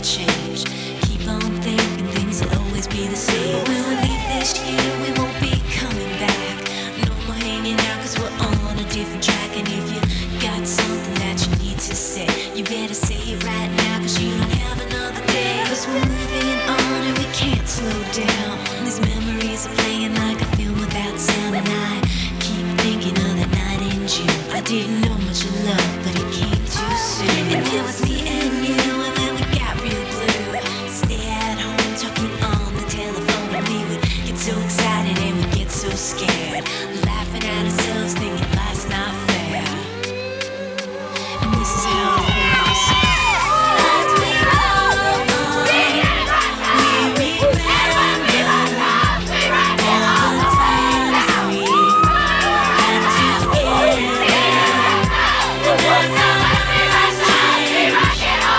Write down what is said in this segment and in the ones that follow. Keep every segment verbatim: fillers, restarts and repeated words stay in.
change. Keep on thinking things will always be the same. When we leave this year, we won't be coming back. No more hanging out, cause we're on a different track. And if you got something that you need to say, you better say it right now, cause you don't have another day. Cause we're moving on and we can't slow down. These memories are playing like a film without sound. And I keep thinking of that night in June. I didn't know much of love, but it came too soon. And it was me and you, and then we got real blue. Stay at home talking on the telephone, and we would get so excited and we'd get so scared, laughing at ourselves thinking life's not fair. And this is how it feels. As we go on, we remember all the times we had together. And as our lives change, or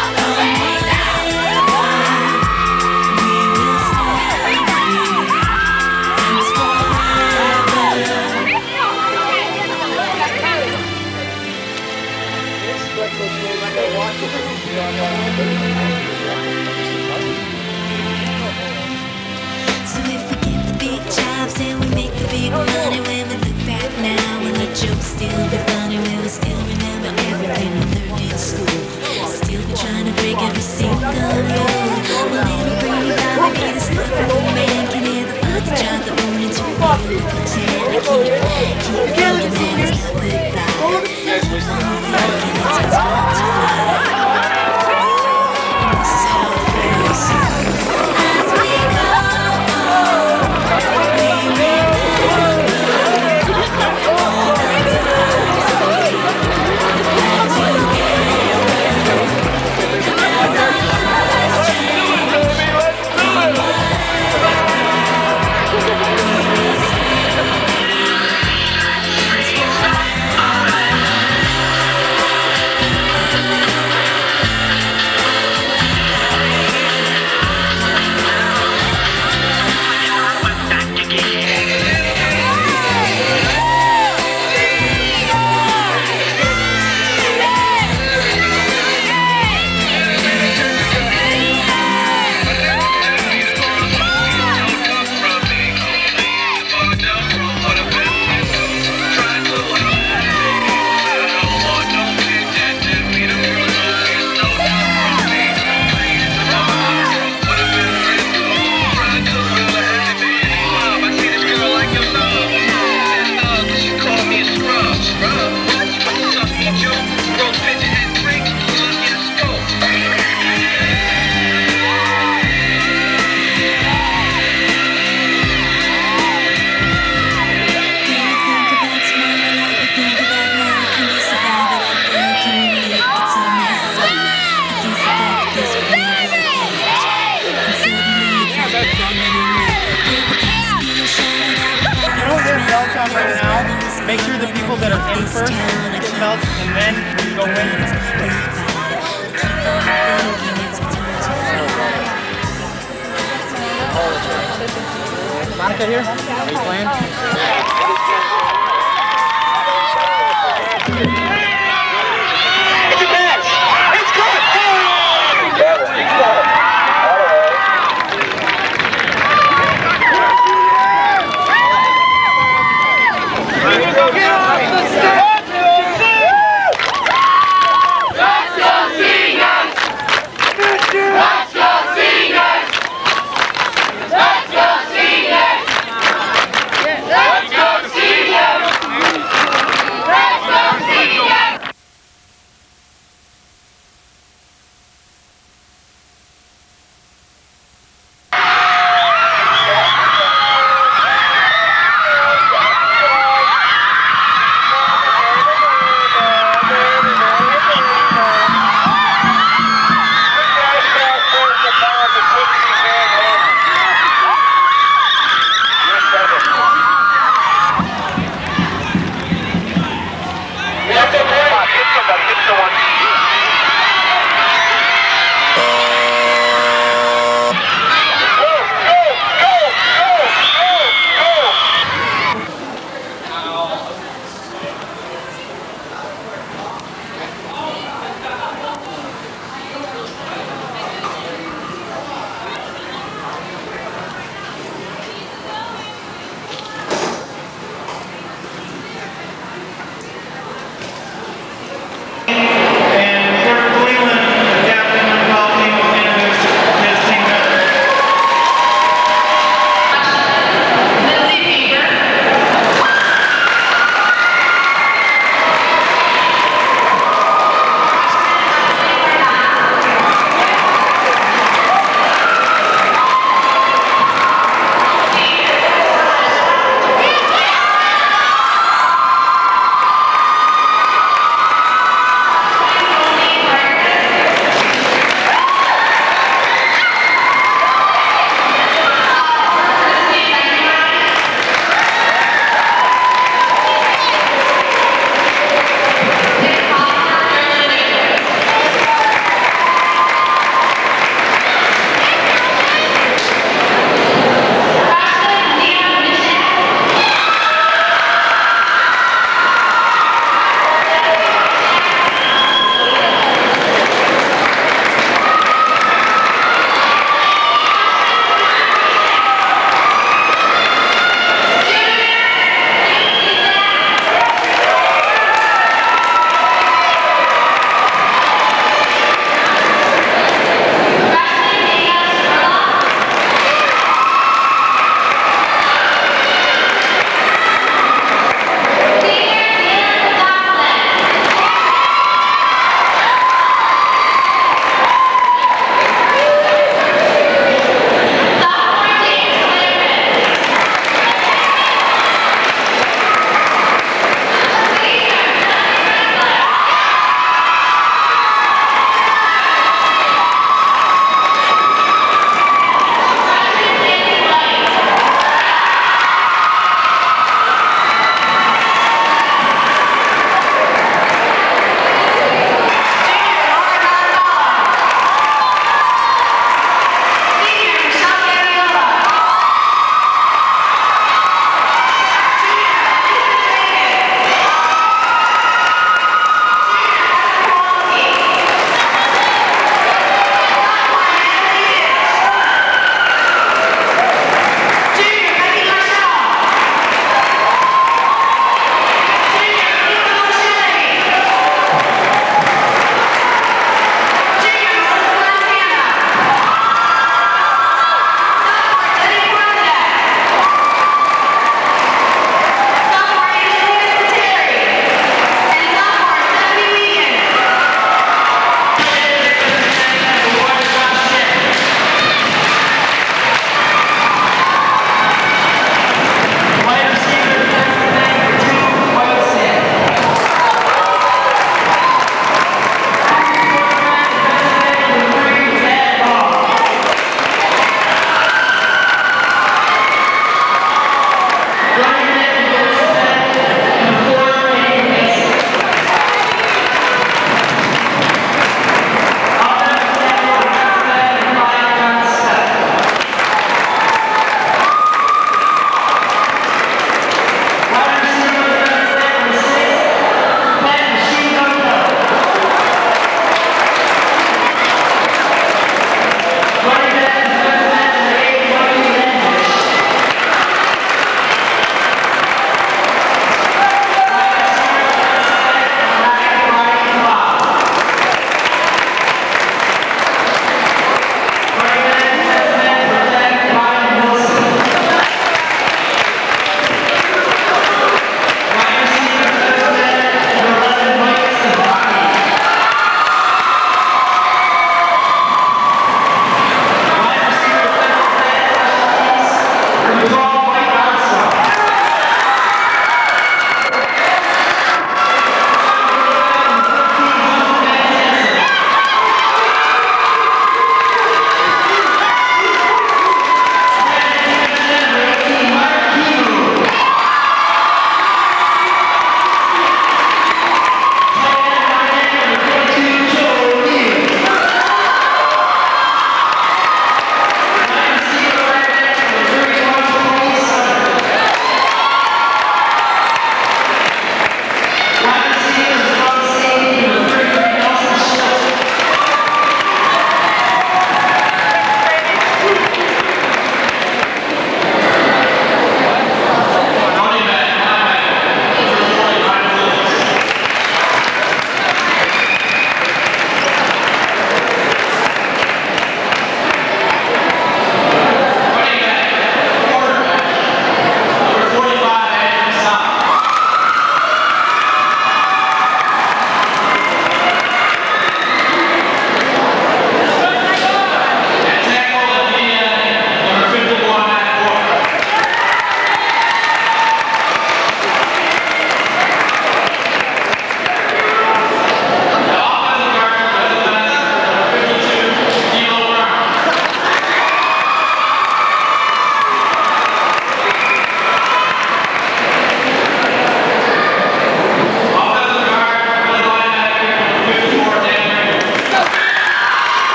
whatever, we will stay here. Thanks So if we get the big jobs and we make the big money, when we look back now, will the jokes still be funny? Will we still remember everything we learned in school? Still be trying to break every single rule? Will little pretty Bobby be the stuck old man? Can ever find the job that won't interfere with pretend? I keep, keep thinking that it's not goodbye. Keep on thinking it's time to fly. And this is how it feels. As we go on, we remember all the times we had together. And as our lives change, or whatever, we will stay right now. Make sure the people that are in first get belts, and then you go in. Monica here? Are you playing? Let's go, Seniors!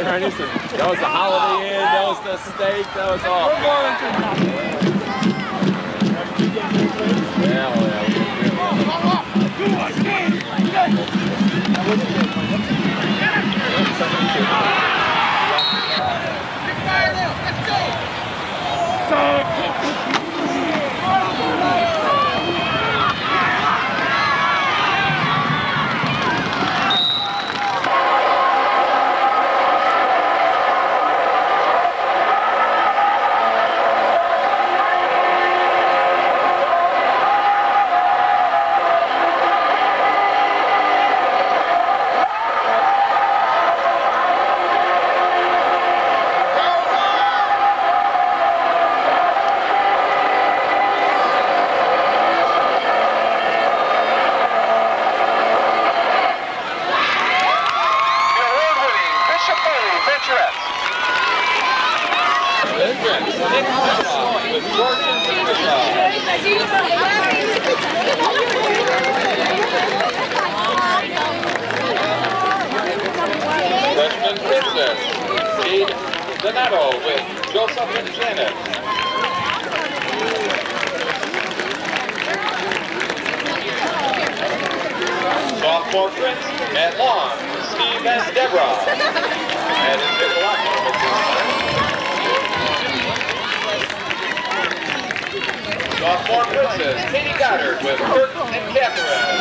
That was the Holiday Inn, that was the steak, that was all. Yeah, well, yeah. Freshman Princess, Steve Donato with Joseph and Janet. Sophomore Prince, Matt Long, Steve and Deborah. And it's in the locker room at this time. Sophomore Princess, Katie Goddard with Kurt and Catherine.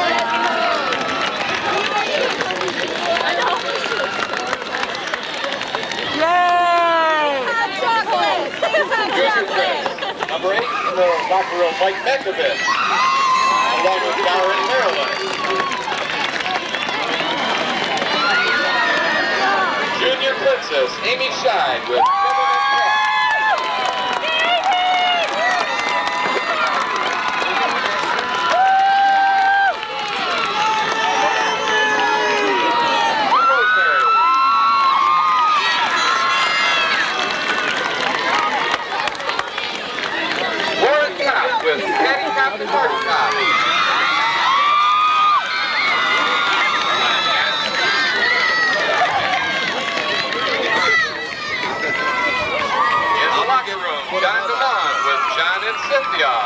Junior Prince, number eight in the locker room, Mike Mekovich, along with Darren Maryland. Junior Princess, Amy Scheid with Kevin and Pat. With Patty Cop and Marty Cop. In the locker room, John DeMond with John and Cynthia.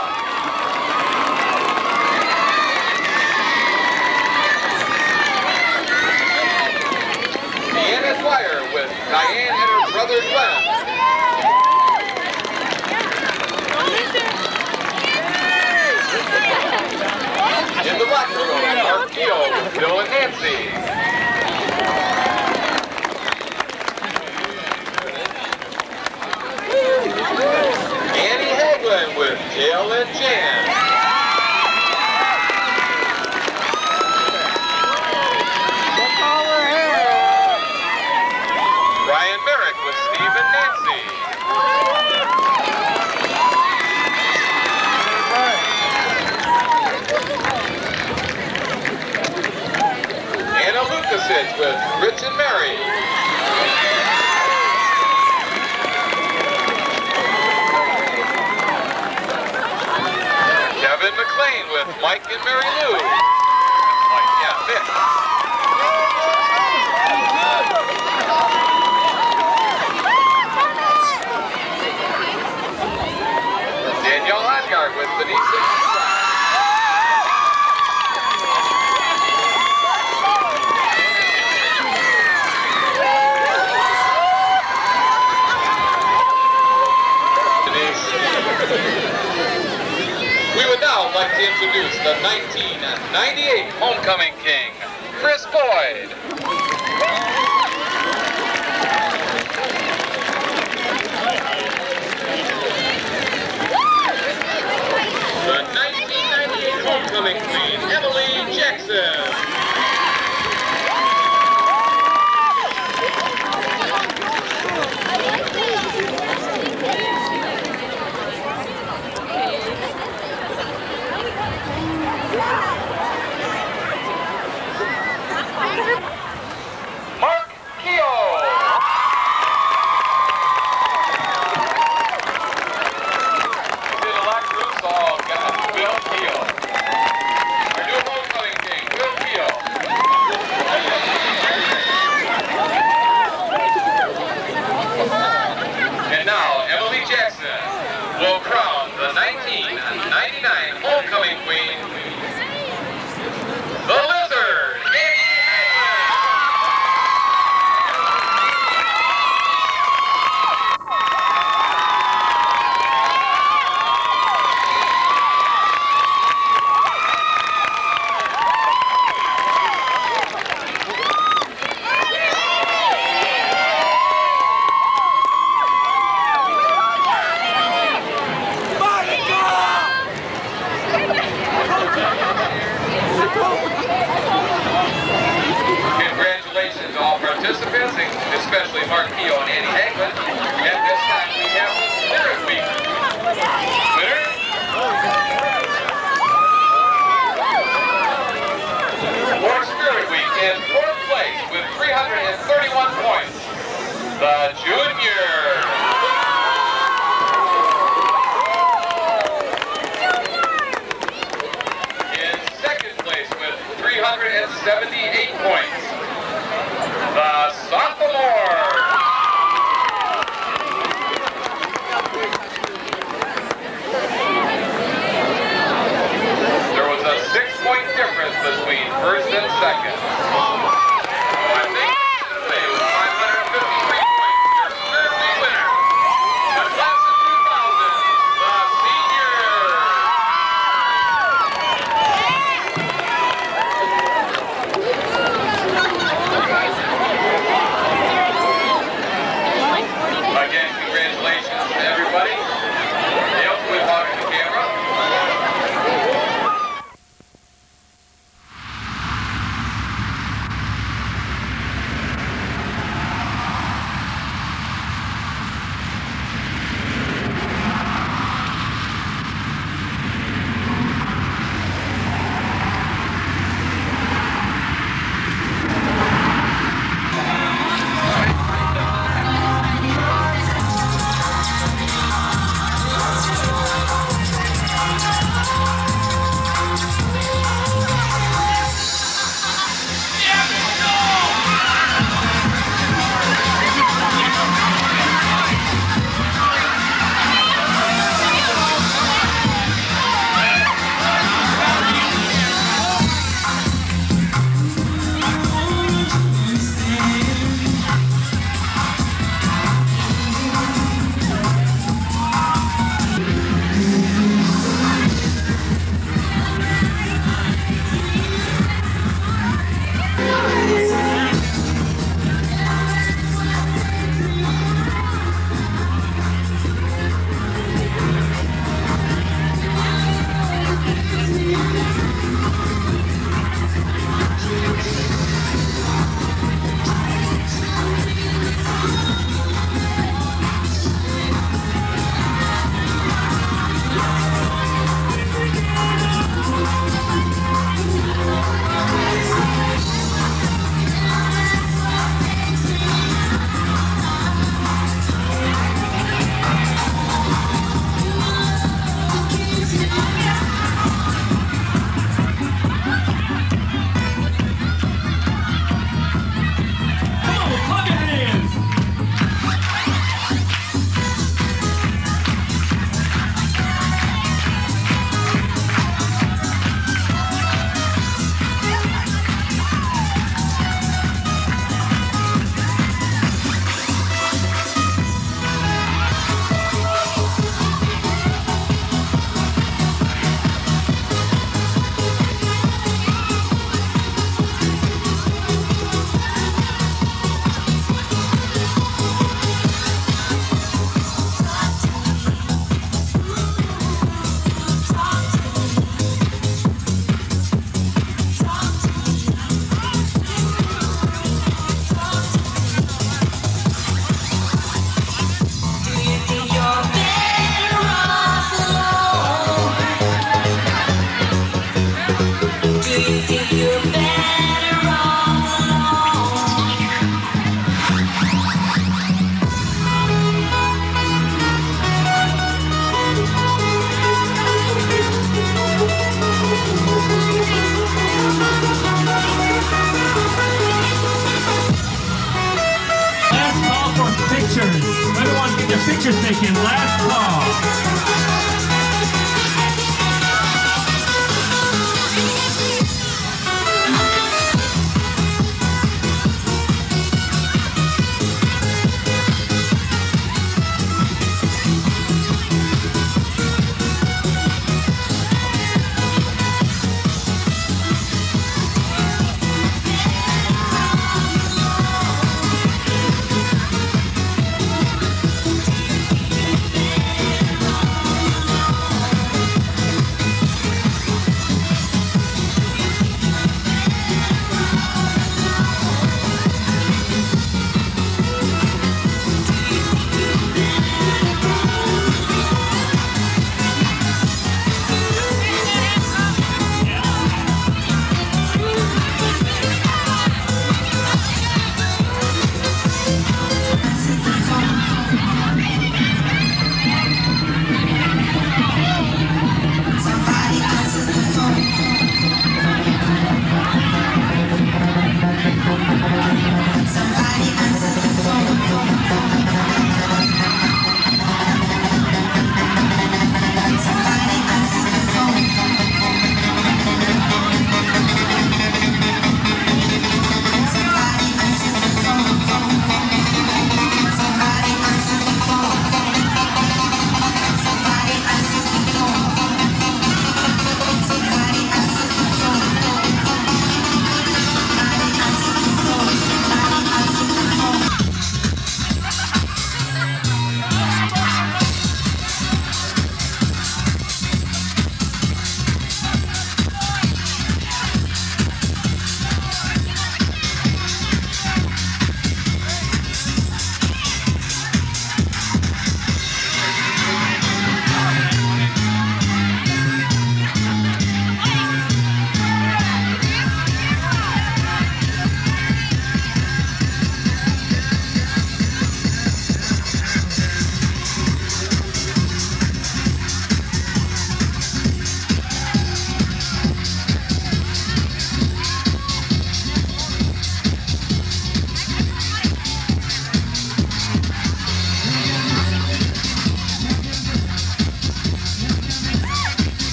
Deanna Dwyer with Diane and her brother Glenn. In the locker room, Mark Neal with Bill and Nancy. Annie Haglin with Jill and Jan. Brian Merrick with Steve and Nancy. Anna Lukasich with Rich and Mary. Kevin McLean with Mike and Mary Lou. Mike, yeah, Vic. Danielle Onyard with Denise and We would now like to introduce the nineteen ninety-eight Homecoming King, Chris Boyd. The nineteen ninety-eight Homecoming Queen, Emily Jackson. hundred thirty-one points, the junior. In second place with three hundred seventy-eight points, the sophomore. There was a six-point difference between first and second. I think today with five hundred fifty-three points, your Thursday winner, the class of two thousand, the senior. Again, congratulations to everybody. They also with talking to the camera. Picture taken, last call.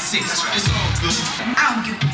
six. It's all good. I don't give a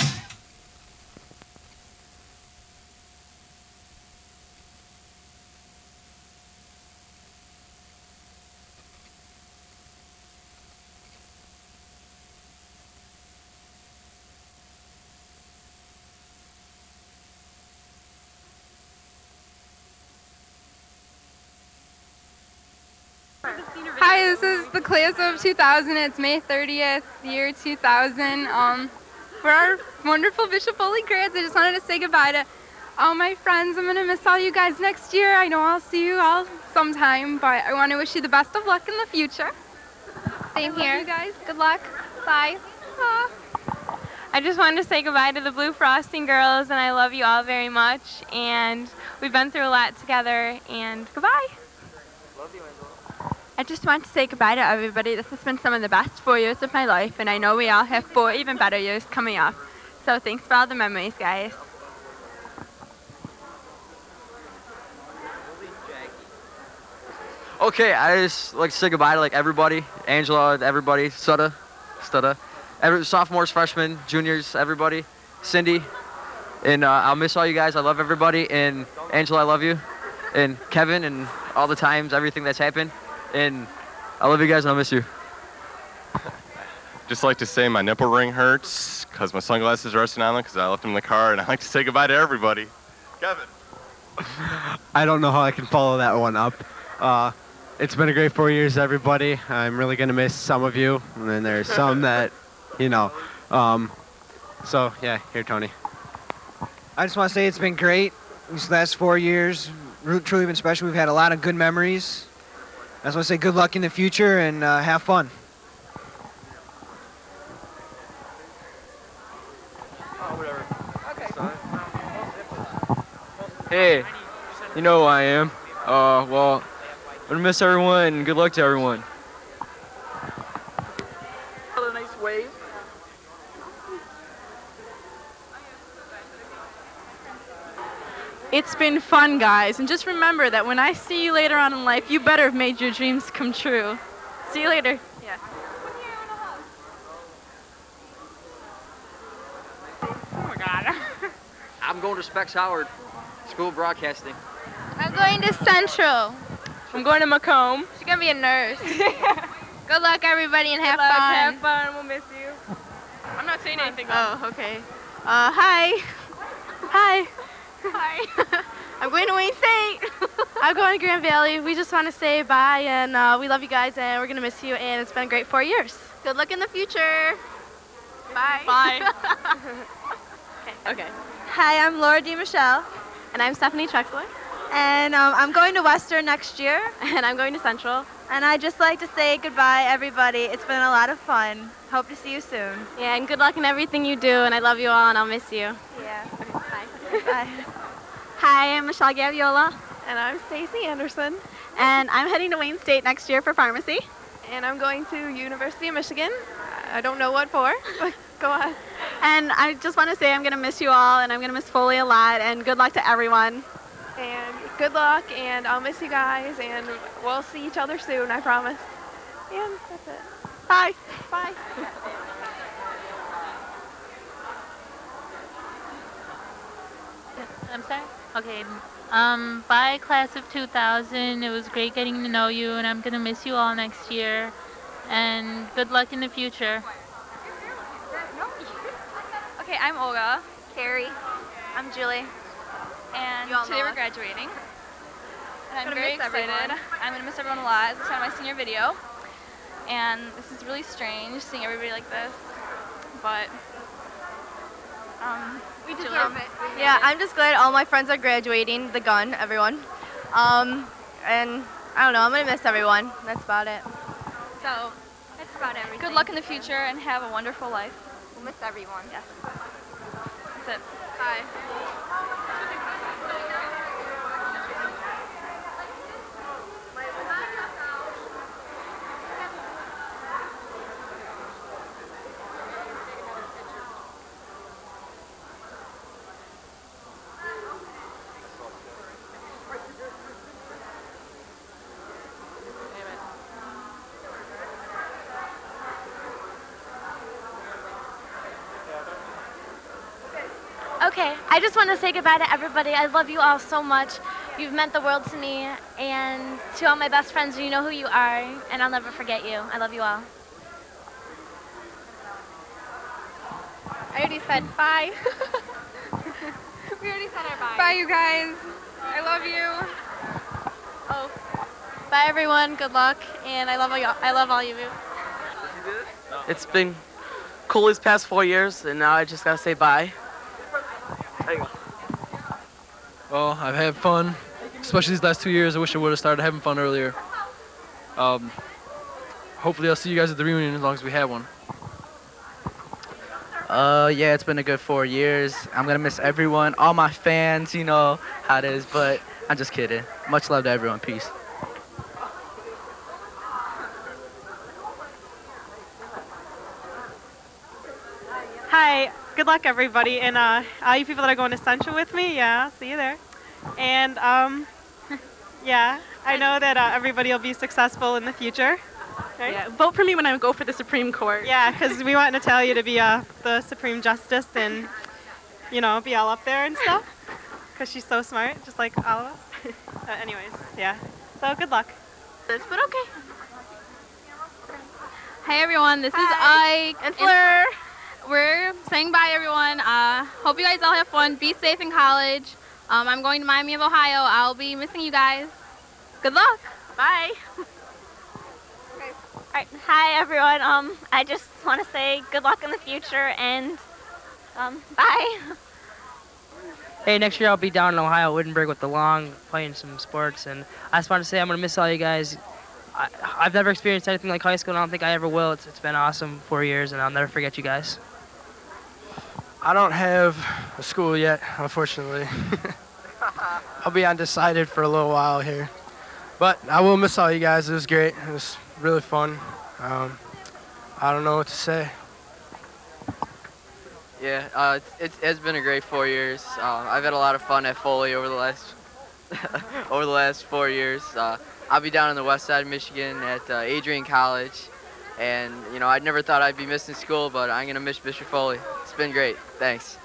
Hi, this is the class of two thousand. It's May thirtieth, year two thousand. Um, for our wonderful Bishop Foley grads, I just wanted to say goodbye to all my friends. I'm going to miss all you guys next year. I know I'll see you all sometime, but I want to wish you the best of luck in the future. Same here. You guys, good luck. Bye. Aww. I just wanted to say goodbye to the Blue Frosting girls, and I love you all very much. And we've been through a lot together, and goodbye. I just want to say goodbye to everybody. This has been some of the best four years of my life, and I know we all have four even better years coming up. So thanks for all the memories, guys. Okay, I just like to say goodbye to like everybody, Angela, everybody, Sutta, Sutta, every, sophomores, freshmen, juniors, everybody, Cindy, and uh, I'll miss all you guys. I love everybody, and Angela, I love you, and Kevin, and all the times, everything that's happened. And I love you guys, and I'll miss you. Just like to say my nipple ring hurts because my sunglasses are resting on them because I left them in the car, and I like to say goodbye to everybody. Kevin. I don't know how I can follow that one up. Uh, it's been a great four years, everybody. I'm really going to miss some of you, and then there's some that, you know. Um, so, yeah, here, Tony. I just want to say it's been great these last four years. Truly been special. We've had a lot of good memories. I just want to say good luck in the future and uh, have fun. Hey, you know who I am. Uh, well, I'm gonna miss everyone and good luck to everyone. A nice wave. It's been fun, guys, and just remember that when I see you later on in life, you better have made your dreams come true. See you later. Yeah. Oh my God. I'm going to Specs Howard, School of Broadcasting. I'm going to Central. I'm going to Macomb. She's going to be a nurse. Good luck, everybody, and have Good luck, fun. Have fun. We'll miss you. I'm not saying anything. Oh, okay. Uh, hi. Hi. Hi. I'm going to Wayne State. I'm going to Grand Valley. We just want to say bye, and uh, we love you guys, and we're going to miss you, and it's been great four years. Good luck in the future. Bye. Bye. Okay. Okay. Hi, I'm Laura DeMichelle. And I'm Stephanie Trexler. And um, I'm going to Western next year. And I'm going to Central. And I'd just like to say goodbye, everybody. It's been a lot of fun. Hope to see you soon. Yeah, and good luck in everything you do, and I love you all, and I'll miss you. Yeah. Bye. Bye. Hi, I'm Michelle Gaviola. And I'm Stacey Anderson. And I'm heading to Wayne State next year for pharmacy. And I'm going to University of Michigan. I don't know what for, but go on. And I just want to say I'm going to miss you all, and I'm going to miss Foley a lot, and good luck to everyone. And good luck, and I'll miss you guys, and we'll see each other soon, I promise. And that's it. Bye. Bye. I'm sorry? Okay. Um, bye, class of two thousand. It was great getting to know you, and I'm going to miss you all next year. And good luck in the future. Okay, I'm Olga. Carrie. I'm Julie. And You all today know we're us. graduating. And I'm Gonna very miss excited. everyone. I'm going to miss everyone a lot. This is kind of my senior video. And this is really strange, seeing everybody like this. But, um, we deserve it. We Yeah, made it. I'm just glad all my friends are graduating, the gun, everyone. Um, and I don't know, I'm going to miss everyone. That's about it. So, that's about everything. Good luck in the future and have a wonderful life. We'll miss everyone. Yes. That's it. Bye. Okay, I just want to say goodbye to everybody. I love you all so much. You've meant the world to me, and to all my best friends, you know who you are, and I'll never forget you. I love you all. I already said bye. We already said our bye. Bye, you guys. I love you. Oh, bye everyone. Good luck, and I love all y'all. I love all of you. It's been cool these past four years, and now I just gotta say bye. There you go. Well, I've had fun, especially these last two years. I wish I would have started having fun earlier. Um, hopefully I'll see you guys at the reunion as long as we have one. Uh, yeah, it's been a good four years. I'm gonna miss everyone, all my fans, you know how it is, but I'm just kidding. Much love to everyone. Peace. Hi, good luck everybody, and uh, all you people that are going to Central with me, yeah, see you there. And um, yeah, I know that uh, everybody will be successful in the future. Right? Yeah, vote for me when I go for the Supreme Court. Yeah, because we want Natalia to be uh, the Supreme Justice and, you know, be all up there and stuff. Because she's so smart, just like all of us. Uh, anyways, yeah. So good luck. But okay. Hey everyone, this is Ike and Fleur. We're saying bye everyone. Uh, hope you guys all have fun. Be safe in college. Um, I'm going to Miami of Ohio. I'll be missing you guys. Good luck. Bye. All right, hi everyone. Um, I just want to say good luck in the future and um, bye. Hey, next year I'll be down in Ohio, Wittenberg with the Long, playing some sports, and I just want to say I'm gonna miss all you guys. I, I've never experienced anything like high school, and I don't think I ever will. It's, it's been awesome four years, and I'll never forget you guys. I don't have a school yet, unfortunately. I'll be undecided for a little while here. But I will miss all you guys. It was great. It was really fun. Um, I don't know what to say. Yeah, uh, it's, it's, it's been a great four years. Uh, I've had a lot of fun at Foley over the last over the last four years. Uh, I'll be down on the west side of Michigan at uh, Adrian College, and you know I never thought I'd be missing school, but I'm gonna miss Mister Foley. It's been great. Thanks.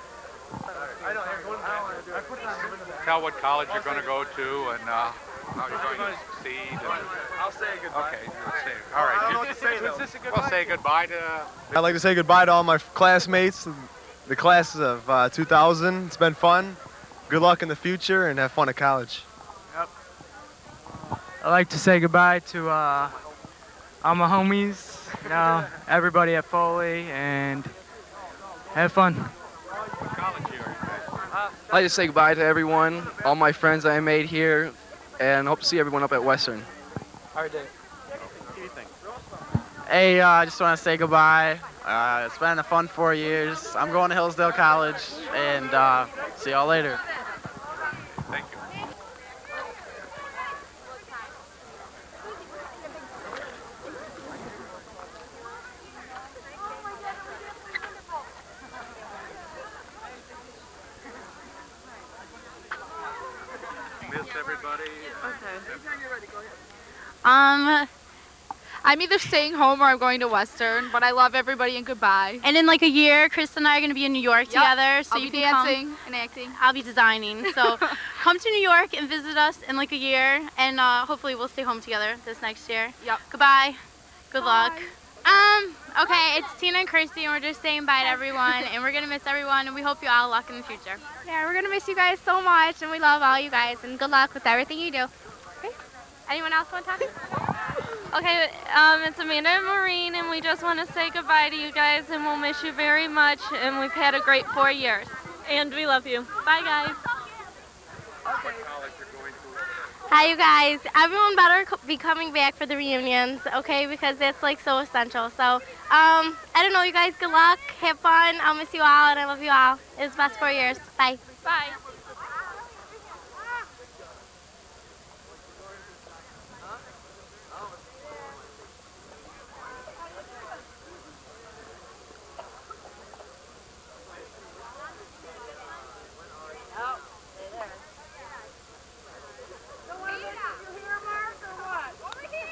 Tell what college you're going to go to and uh, how you're going to succeed. And I'll say goodbye. Okay, you'll say it. All right. I don't know what to say, though. We'll say goodbye to... I'd like to say goodbye to all my classmates, the class of uh, two thousand. It's been fun. Good luck in the future and have fun at college. Yep. I'd like to say goodbye to uh, all my homies, you know, everybody at Foley, and have fun. What college are you in? I'd like to say goodbye to everyone, all my friends I made here, and hope to see everyone up at Western. All right, Dave. What do you think? Hey, uh, I just want to say goodbye. Uh, it's been a fun four years. I'm going to Hillsdale College, and uh, see y'all later. Thank you. Miss everybody. Um, I'm either staying home or I'm going to Western, but I love everybody and goodbye. And in like a year, Chris and I are going to be in New York Yep. together. So I'll you be can dancing come. and acting. I'll be designing. So come to New York and visit us in like a year, and uh, hopefully we'll stay home together this next year. Yep. Goodbye. Good luck. Um, okay, it's Tina and Kirsty, and we're just saying bye to everyone, and we're going to miss everyone, and we hope you all luck in the future. Yeah, we're gonna miss you guys so much, and we love all you guys, and good luck with everything you do. Okay. Anyone else want to talk? Okay, um, it's Amanda and Maureen, and we just want to say goodbye to you guys, and we'll miss you very much, and we've had a great four years. And we love you. Bye, guys. What college you're going to? Hi, you guys. Everyone better co- be coming back for the reunions, okay? Because that's like so essential. So, um, I don't know, you guys. Good luck. Have fun. I'll miss you all, and I love you all. It was the best four years. Bye. Bye.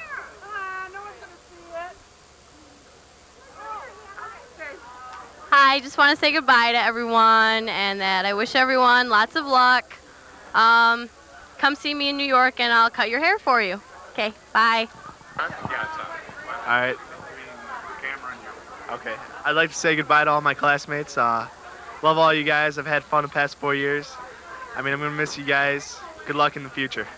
Hi, I just want to say goodbye to everyone and that I wish everyone lots of luck. Um, come see me in New York and I'll cut your hair for you. Okay, bye. All right. Okay. I'd like to say goodbye to all my classmates. Uh, love all you guys. I've had fun the past four years. I mean, I'm going to miss you guys. Good luck in the future.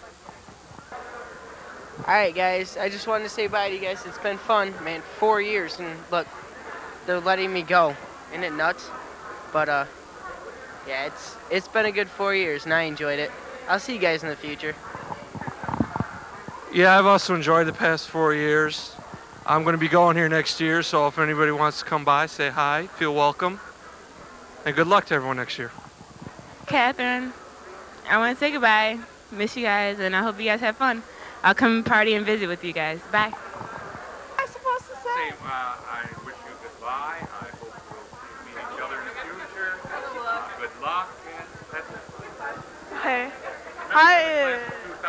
All right, guys. I just wanted to say bye to you guys. It's been fun, man. Four years, and look, they're letting me go. Isn't it nuts? But uh, yeah, it's it's been a good four years, and I enjoyed it. I'll see you guys in the future. Yeah, I've also enjoyed the past four years. I'm going to be going here next year, so if anybody wants to come by, say hi, feel welcome, and good luck to everyone next year. Catherine, I want to say goodbye. Miss you guys, and I hope you guys have fun. I'll come party and visit with you guys. Bye. I'm supposed to say. Say, uh, I wish you goodbye. I hope we'll meet each other in the future. Uh, good luck, and that's it. Hey. Hi.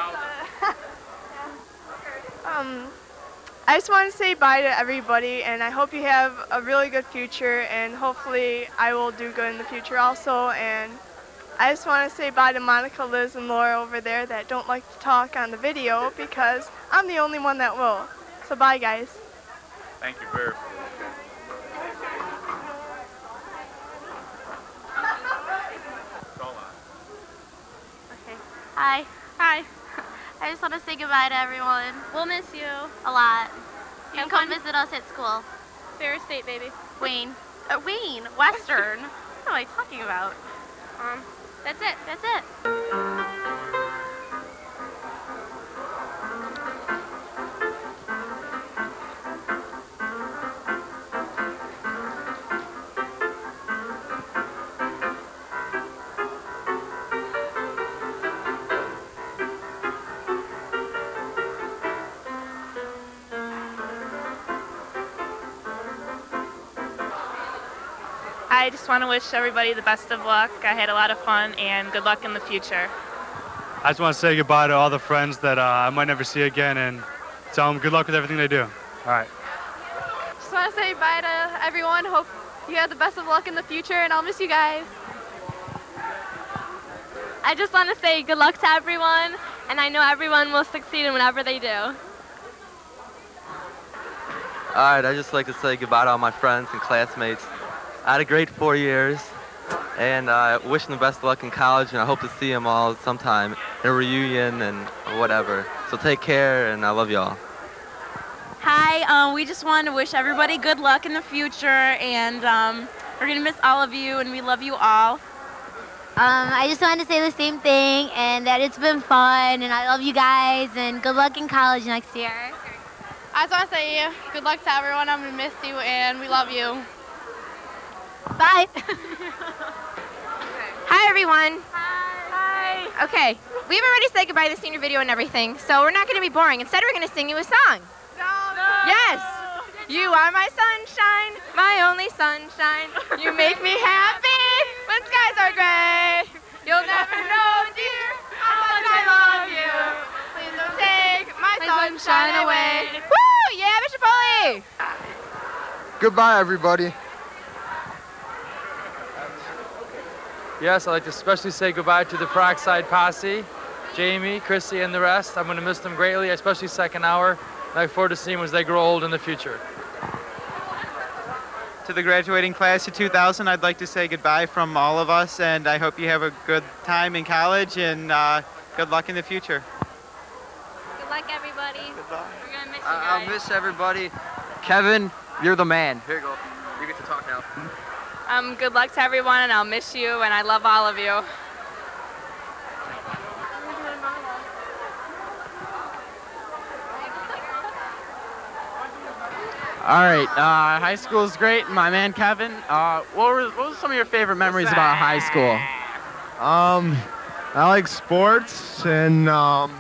Um, I just want to say bye to everybody, and I hope you have a really good future, and hopefully I will do good in the future also. And I just want to say bye to Monica, Liz, and Laura over there that don't like to talk on the video because I'm the only one that will. So bye, guys. Thank you very much. Okay. Hi. Hi. I just want to say goodbye to everyone. We'll miss you a lot. You can come visit us at school. Ferris State, baby. Wayne. Uh, Wayne. Western. What am I talking about? Um, that's it. That's it. I just want to wish everybody the best of luck. I had a lot of fun, and good luck in the future. I just want to say goodbye to all the friends that uh, I might never see again and tell them good luck with everything they do. All right. Just want to say bye to everyone. Hope you have the best of luck in the future, and I'll miss you guys. I just want to say good luck to everyone, and I know everyone will succeed in whatever they do. All right, I'd just like to say goodbye to all my friends and classmates. I had a great four years, and I uh, wish them the best of luck in college, and I hope to see them all sometime in a reunion and whatever. So take care, and I love y'all. Hi, um, we just want to wish everybody good luck in the future, and um, we're going to miss all of you, and we love you all. Um, I just wanted to say the same thing, and that it's been fun, and I love you guys, and good luck in college next year. I just want to say good luck to everyone. I'm going to miss you, and we love you. Bye. Hi, everyone. Hi. Hi. Okay, we've already said goodbye to the senior video and everything, so we're not going to be boring. Instead, we're going to sing you a song. No, no. Yes. You are my sunshine, my only sunshine. You make me happy when skies are gray. You'll never know, dear, how much I love you. Please don't take my, my sunshine, sunshine away. Woo! Yeah, Bishop Foley. Goodbye, everybody. Yes, I'd like to especially say goodbye to the Peroxide Posse, Jamie, Chrissy, and the rest. I'm going to miss them greatly, especially second hour. I look forward to seeing them as they grow old in the future. To the graduating class of two thousand, I'd like to say goodbye from all of us, and I hope you have a good time in college, and uh, good luck in the future. Good luck, everybody. Goodbye. We're going to miss you I guys. I'll miss everybody. Kevin, you're the man. Here you go. You get to talk now. Um, good luck to everyone, and I'll miss you, and I love all of you. All right, uh, high school is great. My man Kevin, uh, what were what were some of your favorite memories about high school? Um, I like sports and um,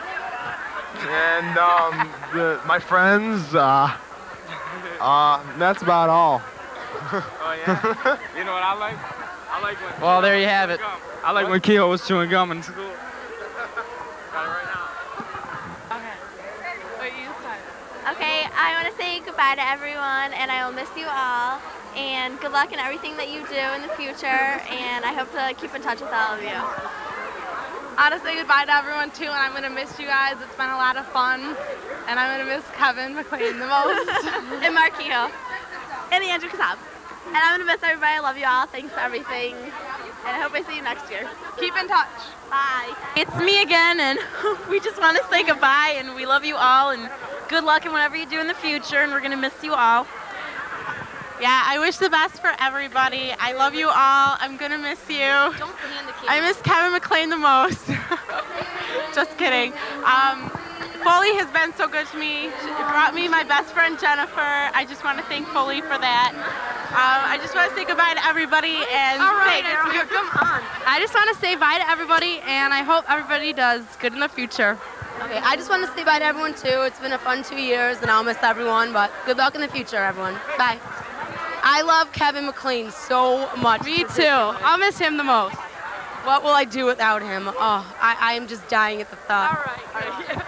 and um, the, my friends. Uh, uh, that's about all. Oh yeah. You know what I like? I like when. Well, there you have it. Gum. I like when Keo was chewing gum in school. Got it right now. Okay, I want to say goodbye to everyone, and I will miss you all. and good luck in everything that you do in the future, and I hope to keep in touch with all of you. I want to say goodbye to everyone too, and I'm going to miss you guys. It's been a lot of fun, and I'm going to miss Kevin McLean the most. And Mark Kehoe. And Andrew Kasab. And I'm going to miss everybody. I love you all. Thanks for everything. And I hope I see you next year. Keep in touch. Bye. It's me again, and we just want to say goodbye, and we love you all, and good luck in whatever you do in the future, and we're going to miss you all. Yeah, I wish the best for everybody. I love you all. I'm going to miss you. Don't hand the key. I miss Kevin McLean the most. Just kidding. Um, Foley has been so good to me. It brought me my best friend Jennifer. I just want to thank Foley for that. Um, I just want to say goodbye to everybody and All right, say, girl, come on. I just want to say bye to everybody, and I hope everybody does good in the future. Okay, I just want to say bye to everyone too. It's been a fun two years, and I'll miss everyone, but good luck in the future, everyone. Bye. I love Kevin McLean so much. Me too. I'll miss him the most. What will I do without him? Oh, I, I am just dying at the thought. All right. All right.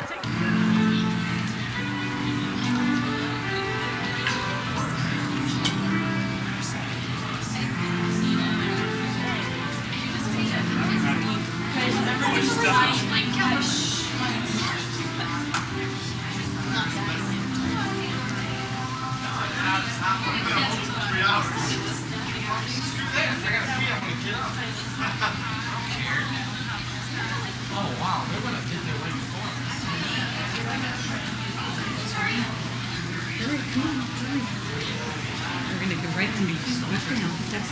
Oh wow, they're gonna get their way before. We're gonna go right to me. What's your help? That's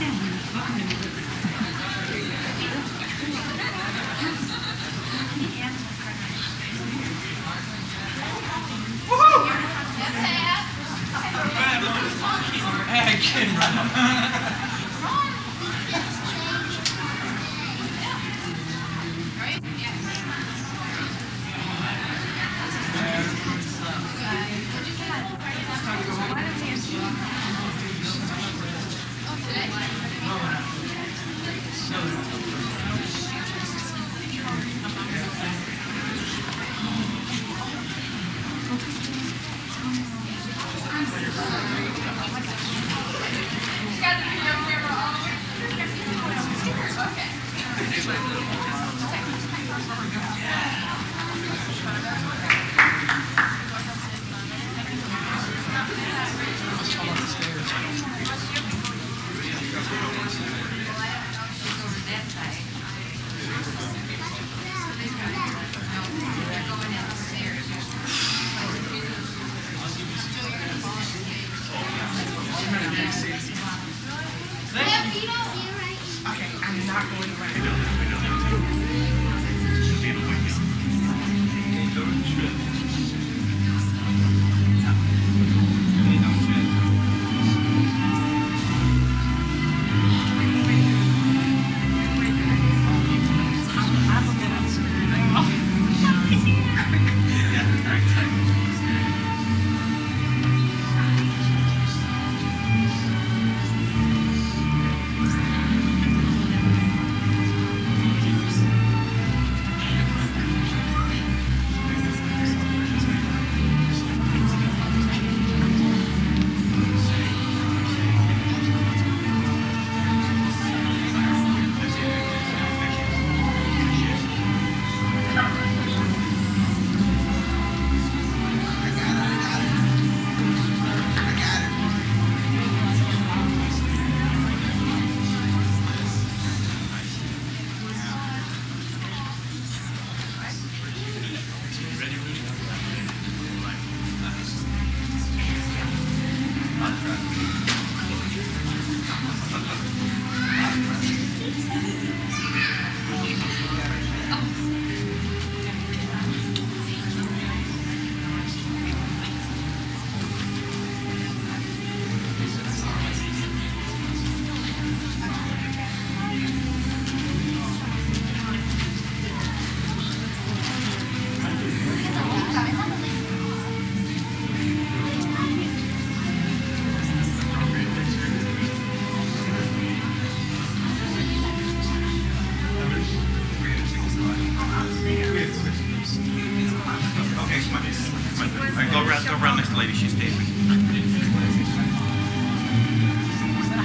Go around, go around next to the lady. She's David.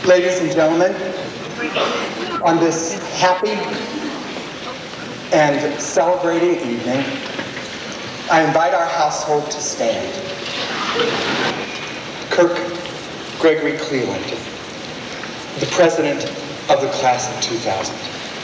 Ladies and gentlemen, on this happy and celebrating evening, I invite our household to stand. Kirk Gregory Cleveland, the president of the class of two thousand.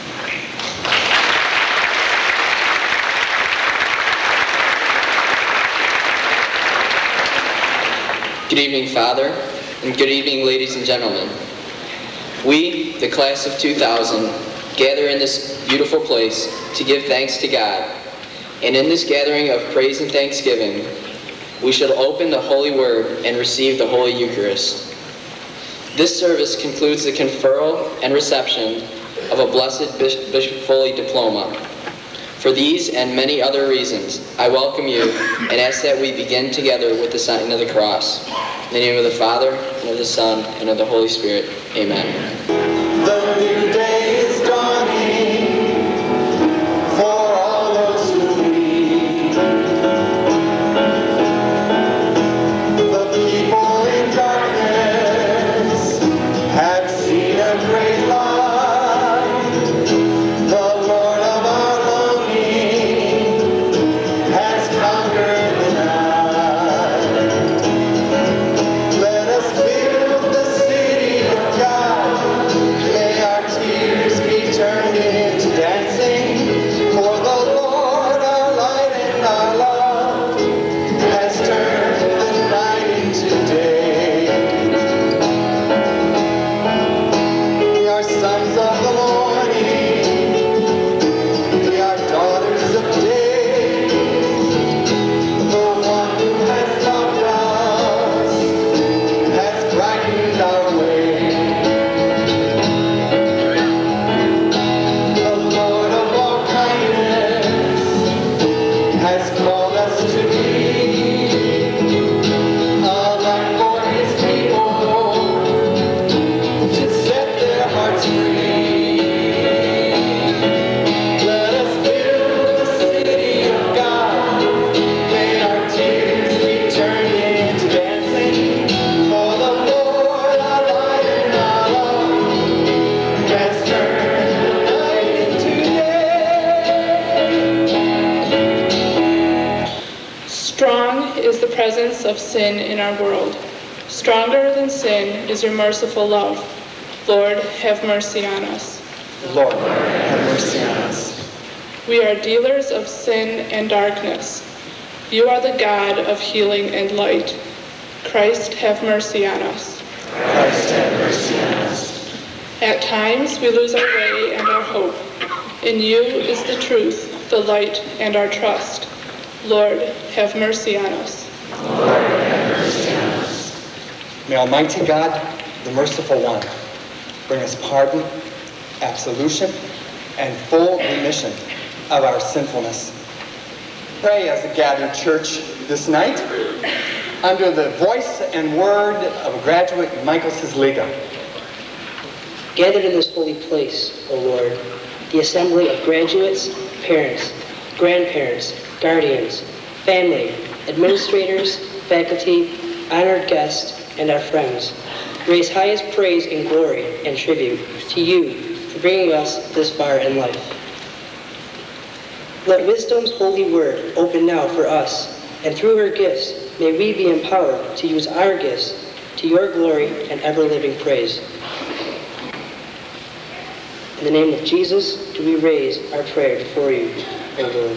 Good evening, Father, and good evening, ladies and gentlemen. We, the class of two thousand, gather in this beautiful place to give thanks to God. And in this gathering of praise and thanksgiving, we shall open the Holy Word and receive the Holy Eucharist. This service concludes the conferral and reception of a Blessed Bishop Foley diploma. For these and many other reasons, I welcome you and ask that we begin together with the sign of the cross. In the name of the Father, and of the Son, and of the Holy Spirit. Amen. The new day is dawning for all those who read. The people in darkness have seen a great light. The Lord of our longing has conquered the night. Let us build the city of God. May our tears be turned into dancing. For the Lord, our light and our love, has turned the night into day. We are sons of the morning. We are daughters of day. The one who has loved us has brightened our way. The Lord of all kindness has called us to be a light for his people to set their hearts free. Let us build the city of God. May our tears be turned into dancing. For the Lord, our light and our love, has turned the night into day. Strong is the presence of sin in our world. Stronger than sin is your merciful love. Lord, have mercy on us. Lord, have mercy on us. We are dealers of sin and darkness. You are the God of healing and light. Christ, have mercy on us. Christ, have mercy on us. At times we lose our way and our hope. In you is the truth, the light, and our trust. Lord, have mercy on us. Lord, have mercy on us. May Almighty God, the merciful one, bring us pardon, absolution, and full remission of our sinfulness. Pray as a gathered church this night under the voice and word of graduate Michael Cisliga. Gathered in this holy place, O Lord, the assembly of graduates, parents, grandparents, guardians, family, administrators, faculty, honored guests, and our friends, raise highest praise and glory and tribute to you for bringing us this far in life. Let wisdom's holy word open now for us, and through her gifts may we be empowered to use our gifts to your glory and ever-living praise. In the name of Jesus, do we raise our prayer before you, O Lord.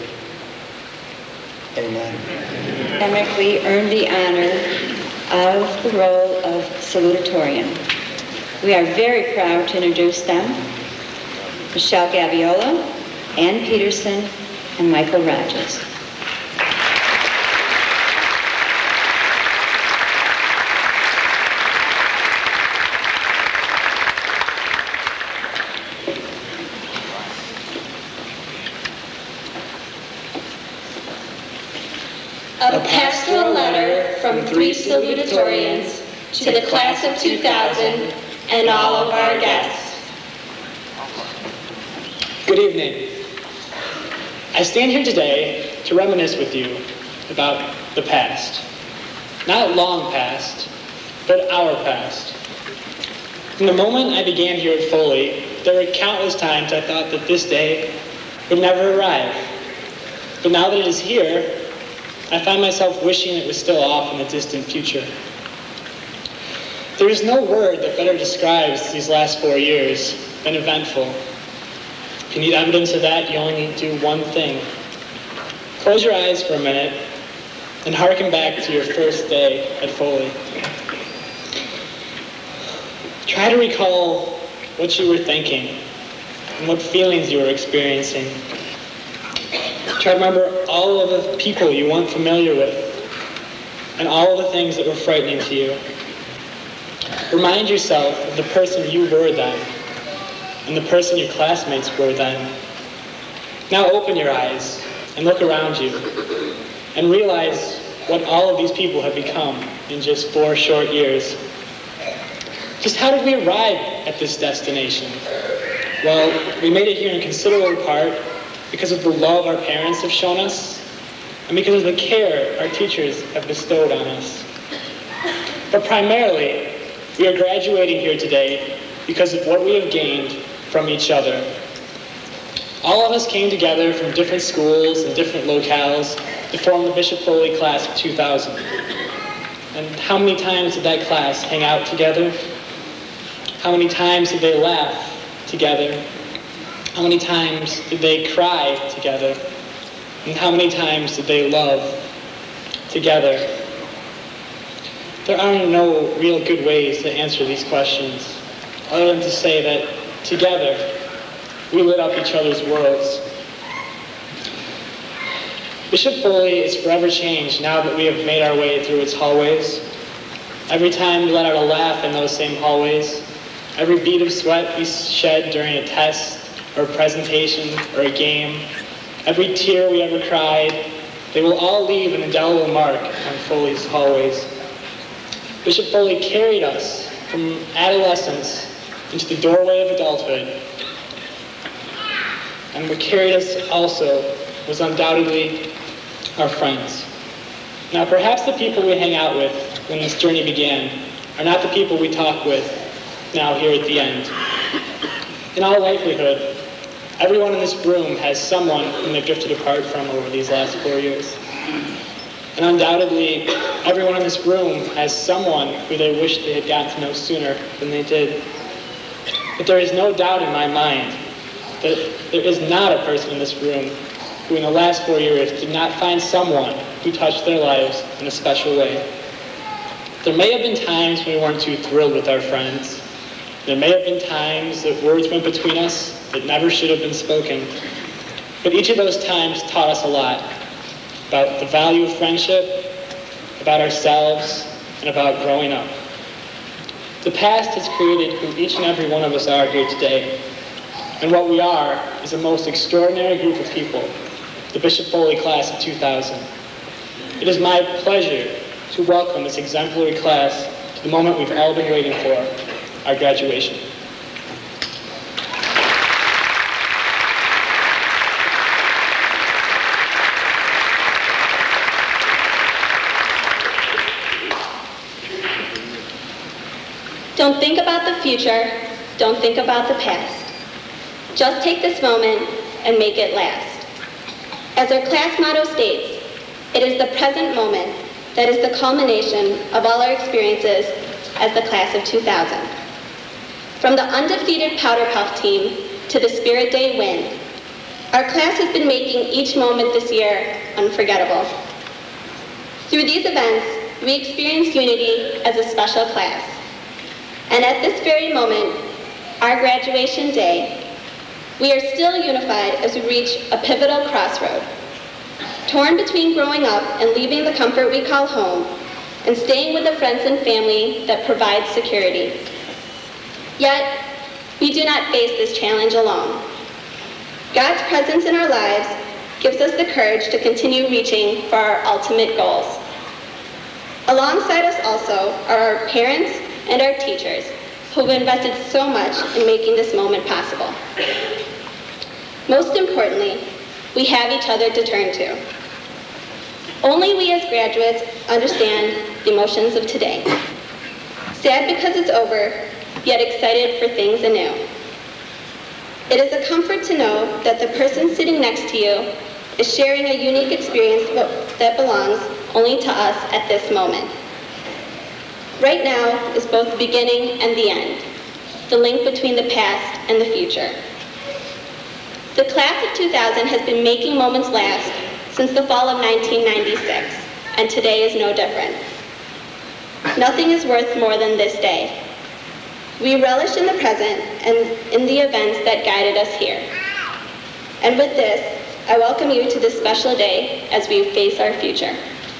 Amen. Academically earned the honor of the role of salutatorian. We are very proud to introduce them, Michelle Gaviola, Ann Peterson, and Michael Rogers. A pastoral letter from three salutatorians to the class of two thousand and all of our guests. Good evening. I stand here today to reminisce with you about the past. Not long past, but our past. From the moment I began here at Foley, there were countless times I thought that this day would never arrive. But now that it is here, I find myself wishing it was still off in the distant future. There is no word that better describes these last four years than eventful. If you need evidence of that, you only need to do one thing. Close your eyes for a minute and hearken back to your first day at Foley. Try to recall what you were thinking and what feelings you were experiencing. Try to remember all of the people you weren't familiar with and all of the things that were frightening to you. Remind yourself of the person you were then and the person your classmates were then. Now open your eyes and look around you and realize what all of these people have become in just four short years. Just how did we arrive at this destination? Well, we made it here in considerable part because of the love our parents have shown us and because of the care our teachers have bestowed on us. But primarily, we are graduating here today because of what we have gained from each other. All of us came together from different schools and different locales to form the Bishop Foley class of two thousand. And how many times did that class hang out together? How many times did they laugh together? How many times did they cry together? And how many times did they love together? There are no real good ways to answer these questions, other than to say that together we lit up each other's worlds. Bishop Foley is forever changed now that we have made our way through its hallways. Every time we let out a laugh in those same hallways, every bead of sweat we shed during a test or a presentation or a game, every tear we ever cried, they will all leave an indelible mark on Foley's hallways. Bishop Foley carried us from adolescence into the doorway of adulthood. And what carried us also was undoubtedly our friends. Now, perhaps the people we hang out with when this journey began are not the people we talk with now here at the end. In all likelihood, everyone in this room has someone whom they've drifted apart from over these last four years. And undoubtedly, everyone in this room has someone who they wish they had gotten to know sooner than they did. But there is no doubt in my mind that there is not a person in this room who in the last four years did not find someone who touched their lives in a special way. There may have been times when we weren't too thrilled with our friends. There may have been times that words went between us that never should have been spoken. But each of those times taught us a lot about the value of friendship, about ourselves, and about growing up. The past has created who each and every one of us are here today. And what we are is a most extraordinary group of people, the Bishop Foley class of two thousand. It is my pleasure to welcome this exemplary class to the moment we've all been waiting for, our graduation. Don't think about the future. Don't think about the past. Just take this moment and make it last. As our class motto states, it is the present moment that is the culmination of all our experiences as the class of two thousand. From the undefeated Powder Puff team to the Spirit Day win, our class has been making each moment this year unforgettable. Through these events, we experience unity as a special class. And at this very moment, our graduation day, we are still unified as we reach a pivotal crossroad, torn between growing up and leaving the comfort we call home and staying with the friends and family that provide security. Yet, we do not face this challenge alone. God's presence in our lives gives us the courage to continue reaching for our ultimate goals. Alongside us also are our parents and our teachers, who have invested so much in making this moment possible. Most importantly, we have each other to turn to. Only we as graduates understand the emotions of today. Sad because it's over, yet excited for things anew. It is a comfort to know that the person sitting next to you is sharing a unique experience that belongs only to us at this moment. Right now is both the beginning and the end, the link between the past and the future. The class of two thousand has been making moments last since the fall of nineteen ninety-six, and today is no different. Nothing is worth more than this day. We relish in the present and in the events that guided us here. And with this, I welcome you to this special day as we face our future.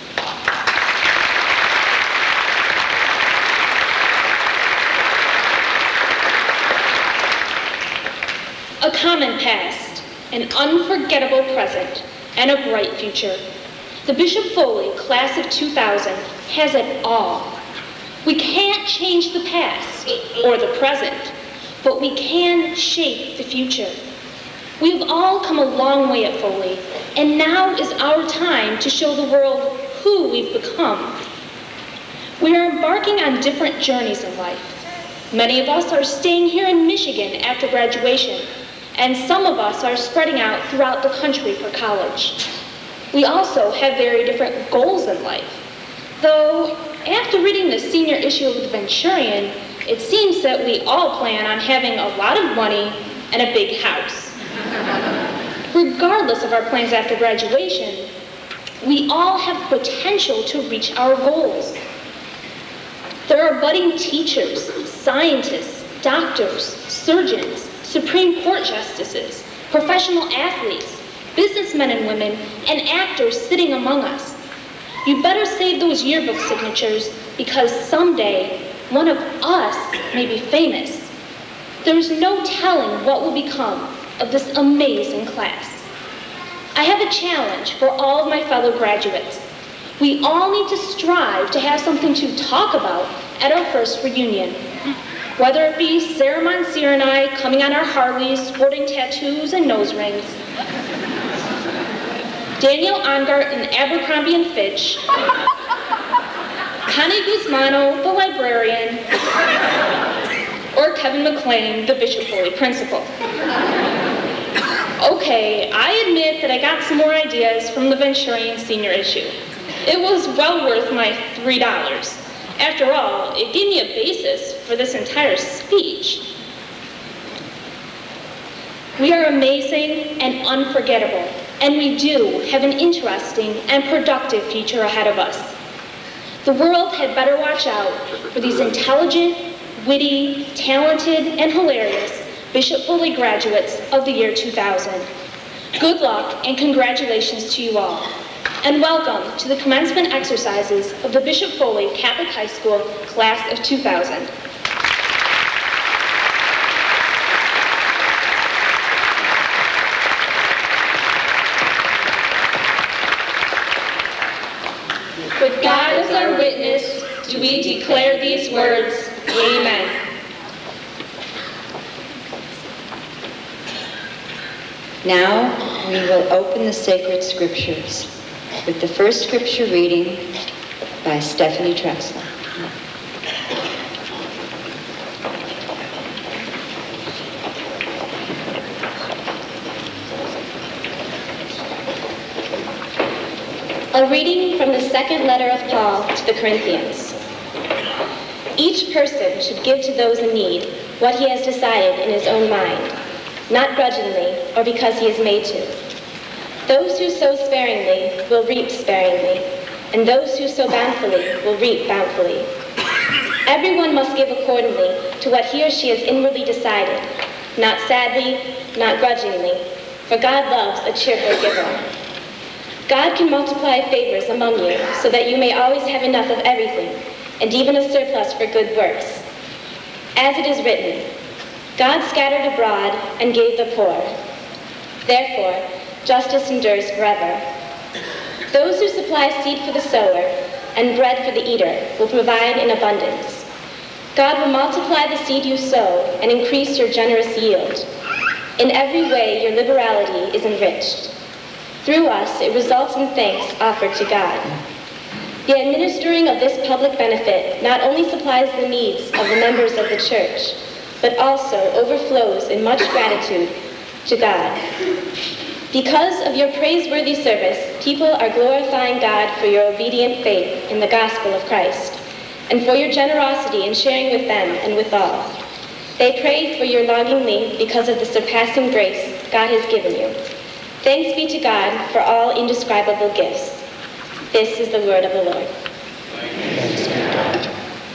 A common past, an unforgettable present, and a bright future. The Bishop Foley Class of two thousand has it all. We can't change the past or the present, but we can shape the future. We've all come a long way at Foley, and now is our time to show the world who we've become. We are embarking on different journeys in life. Many of us are staying here in Michigan after graduation, and some of us are spreading out throughout the country for college. We also have very different goals in life. Though, after reading the senior issue of the Venturian, it seems that we all plan on having a lot of money and a big house. Regardless of our plans after graduation, we all have potential to reach our goals. There are budding teachers, scientists, doctors, surgeons, Supreme Court justices, professional athletes, businessmen and women, and actors sitting among us. You better save those yearbook signatures because someday one of us may be famous. There's no telling what will become of this amazing class. I have a challenge for all of my fellow graduates. We all need to strive to have something to talk about at our first reunion. Whether it be Sarah Monsieur and I coming on our Harleys, sporting tattoos and nose rings, Daniel Ongart and Abercrombie and Fitch, Connie Guzmano, the librarian, or Kevin McLean, the Bishop Foley principal. Okay, I admit that I got some more ideas from the Venturian senior issue. It was well worth my three dollars. After all, it gave me a basis for this entire speech. We are amazing and unforgettable, and we do have an interesting and productive future ahead of us. The world had better watch out for these intelligent, witty, talented, and hilarious Bishop Foley graduates of the year two thousand. Good luck and congratulations to you all. And welcome to the commencement exercises of the Bishop Foley Catholic High School Class of two thousand. With God as our witness, do we declare these words, Amen. Now we will open the sacred scriptures with the first scripture reading by Stephanie Trexler. A reading from the second letter of Paul to the Corinthians. Each person should give to those in need what he has decided in his own mind, not grudgingly or because he is made to. Those who sow sparingly will reap sparingly, and those who sow bountifully will reap bountifully. Everyone must give accordingly to what he or she has inwardly decided, not sadly, not grudgingly, for God loves a cheerful giver. God can multiply favors among you so that you may always have enough of everything, and even a surplus for good works. As it is written, God scattered abroad and gave the poor. Therefore, justice endures forever. Those who supply seed for the sower and bread for the eater will provide in abundance. God will multiply the seed you sow and increase your generous yield. In every way, your liberality is enriched. Through us, it results in thanks offered to God. The administering of this public benefit not only supplies the needs of the members of the church, but also overflows in much gratitude to God. Because of your praiseworthy service, people are glorifying God for your obedient faith in the gospel of Christ, and for your generosity in sharing with them and with all. They pray for your longingly because of the surpassing grace God has given you. Thanks be to God for all indescribable gifts. This is the word of the Lord. Thanks be to God.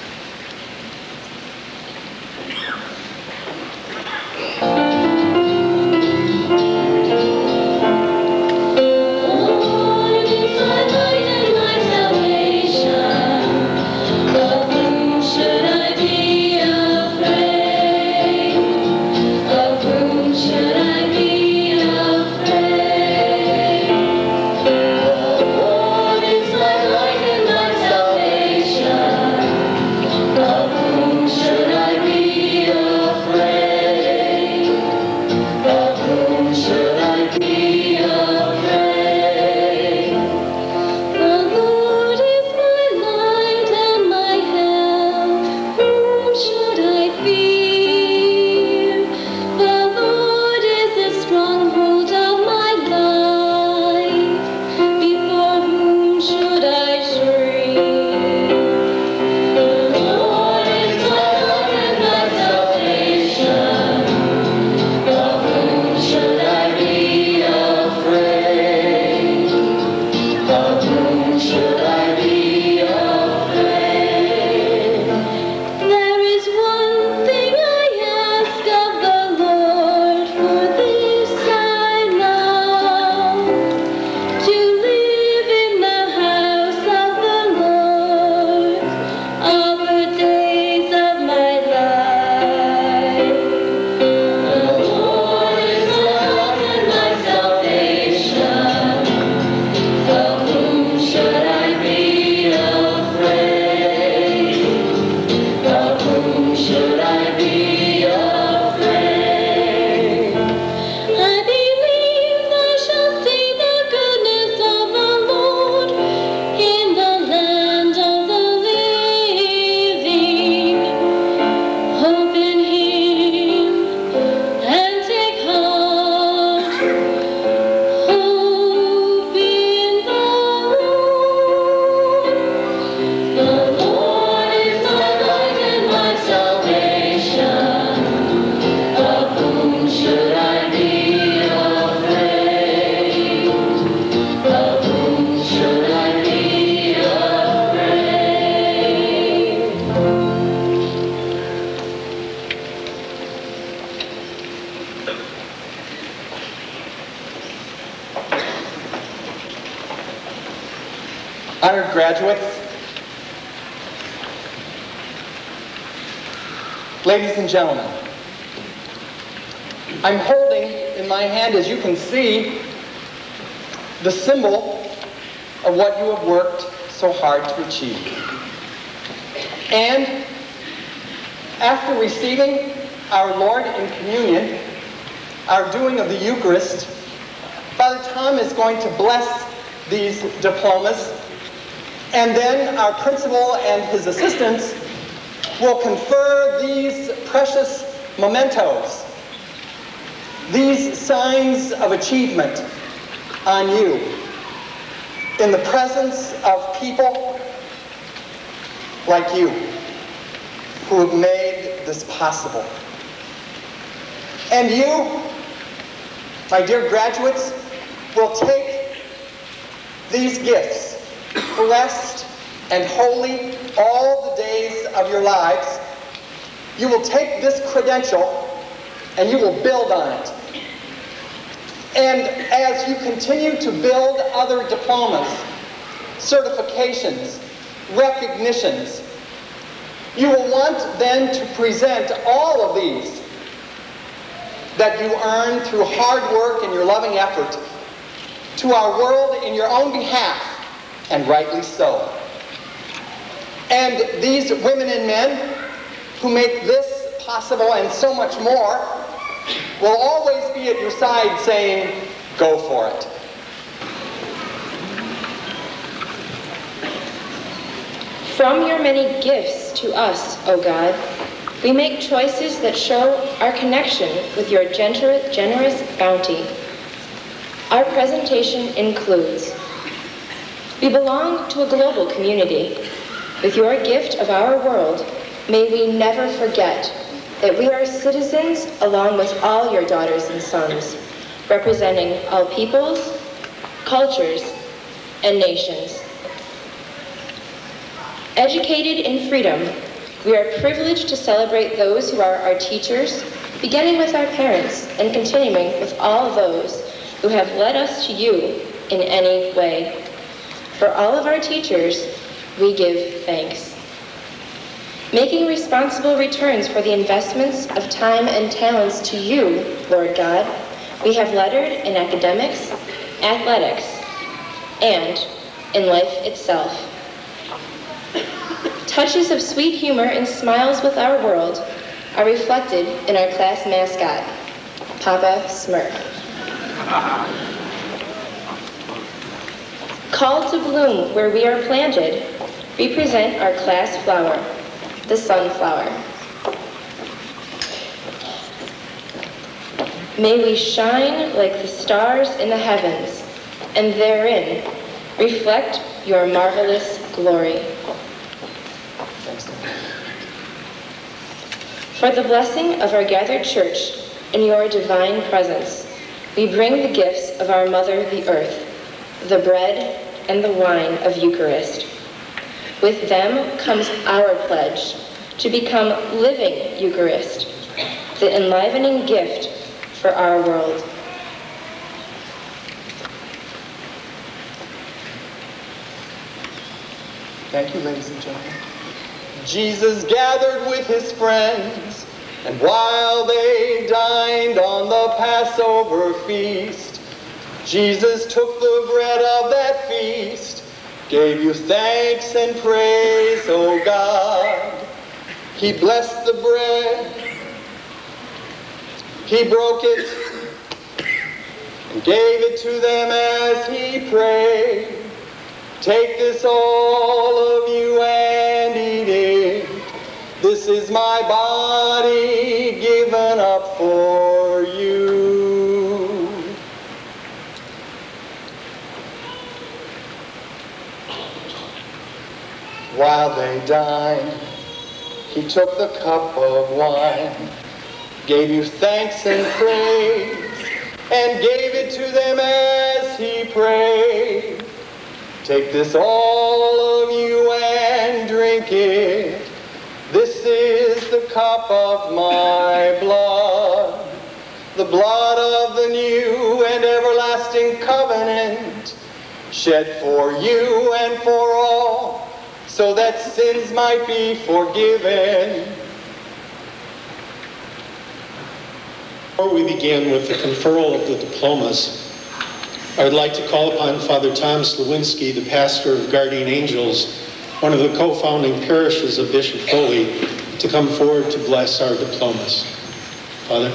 Honored graduates, ladies and gentlemen, I'm holding in my hand, as you can see, the symbol of what you have worked so hard to achieve. And after receiving our Lord in communion, our doing of the Eucharist, Father Tom is going to bless these diplomas, and then our principal and his assistants will confer these precious mementos, these signs of achievement on you in the presence of people like you who have made this possible. And you, my dear graduates, will take these gifts, blessed and holy all the days of your lives. You will take this credential and you will build on it. And as you continue to build other diplomas, certifications, recognitions, you will want then to present all of these that you earn through hard work and your loving effort to our world in your own behalf, and rightly so. And these women and men who make this possible and so much more will always be at your side saying, go for it. From your many gifts to us, O God, we make choices that show our connection with your gener- generous bounty. Our presentation includes: we belong to a global community. With your gift of our world, may we never forget that we are citizens along with all your daughters and sons, representing all peoples, cultures, and nations. Educated in freedom, we are privileged to celebrate those who are our teachers, beginning with our parents and continuing with all those who have led us to you in any way. For all of our teachers, we give thanks. Making responsible returns for the investments of time and talents to you, Lord God, we have lettered in academics, athletics, and in life itself. Touches of sweet humor and smiles with our world are reflected in our class mascot, Papa Smurf. Called to bloom where we are planted, we present our class flower, the sunflower. May we shine like the stars in the heavens, and therein reflect your marvelous glory. For the blessing of our gathered church in your divine presence, we bring the gifts of our Mother, the Earth, the bread and the wine of Eucharist. With them comes our pledge to become living Eucharist, the enlivening gift for our world. Thank you, ladies and gentlemen. Jesus gathered with his friends, and while they dined on the Passover feast, Jesus took the bread of that feast, gave you thanks and praise, O God. He blessed the bread, he broke it, and gave it to them as he prayed. Take this, all of you, and eat it. This is my body given up for you. While they dined, he took the cup of wine, gave you thanks and praise, and gave it to them as he prayed. Take this, all of you, and drink it. This is the cup of my blood, the blood of the new and everlasting covenant, shed for you and for all, so that sins might be forgiven. Before we begin with the conferral of the diplomas, I would like to call upon Father Thomas Lewinsky, the pastor of Guardian Angels, one of the co-founding parishes of Bishop Foley, to come forward to bless our diplomas. Father.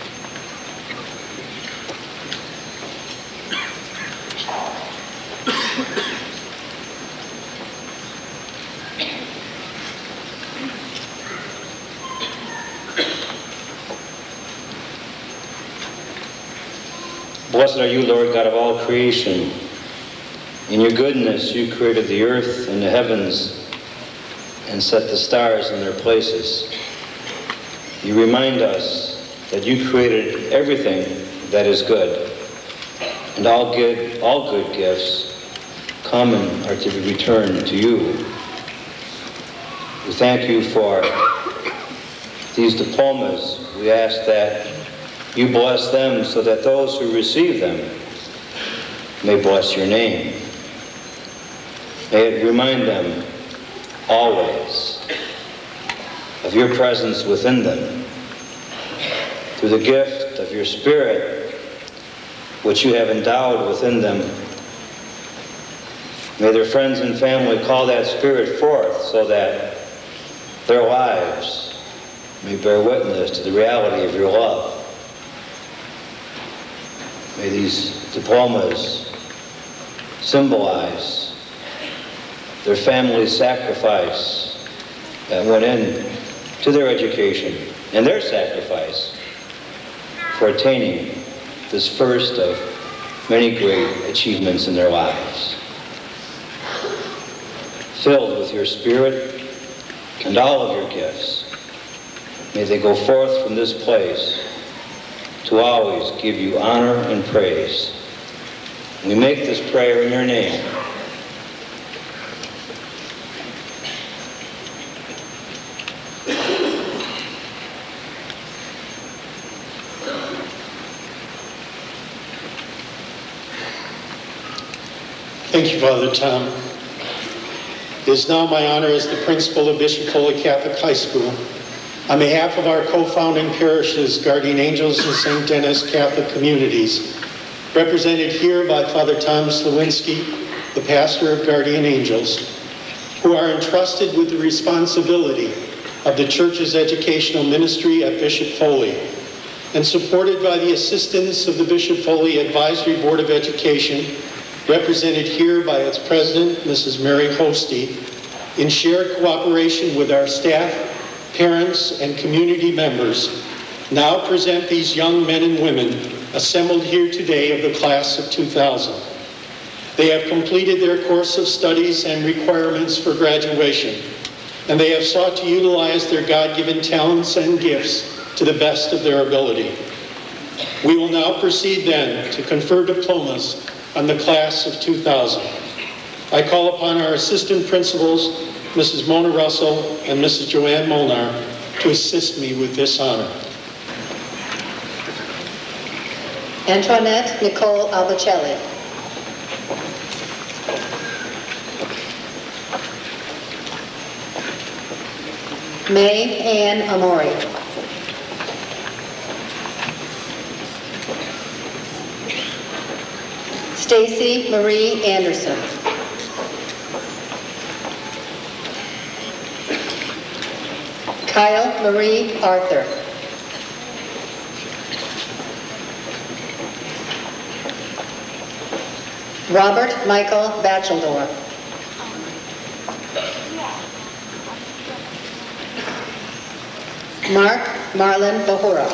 Blessed are you, Lord God of all creation. In your goodness, you created the earth and the heavens and set the stars in their places. You remind us that you created everything that is good, and all good, all good gifts come and are to be returned to you. We thank you for these diplomas. We ask that you bless them so that those who receive them may bless your name. May it remind them always of your presence within them through the gift of your Spirit, which you have endowed within them. May their friends and family call that Spirit forth so that their lives may bear witness to the reality of your love. May these diplomas symbolize their family's sacrifice that went in to their education and their sacrifice for attaining this first of many great achievements in their lives. Filled with your Spirit and all of your gifts, may they go forth from this place to always give you honor and praise. We make this prayer in your name. Thank you, Father Tom. It is now my honor as the principal of Bishop Foley Catholic High School, on behalf of our co-founding parishes, Guardian Angels and Saint Denis Catholic Communities, represented here by Father Tom Slawinski, the pastor of Guardian Angels, who are entrusted with the responsibility of the church's educational ministry at Bishop Foley, and supported by the assistance of the Bishop Foley Advisory Board of Education, represented here by its president, Missus Mary Hosty, in shared cooperation with our staff, parents, and community members, now present these young men and women assembled here today of the class of two thousand. They have completed their course of studies and requirements for graduation, and they have sought to utilize their God-given talents and gifts to the best of their ability. We will now proceed then to confer diplomas on the class of two thousand. I call upon our assistant principals, Missus Mona Russell and Missus Joanne Molnar, to assist me with this honor. Antoinette Nicole Albacelli. May Ann Amori. Stacy Marie Anderson. Kyle Marie Arthur. Robert Michael Batcheldor. Mark Marlon Bahura.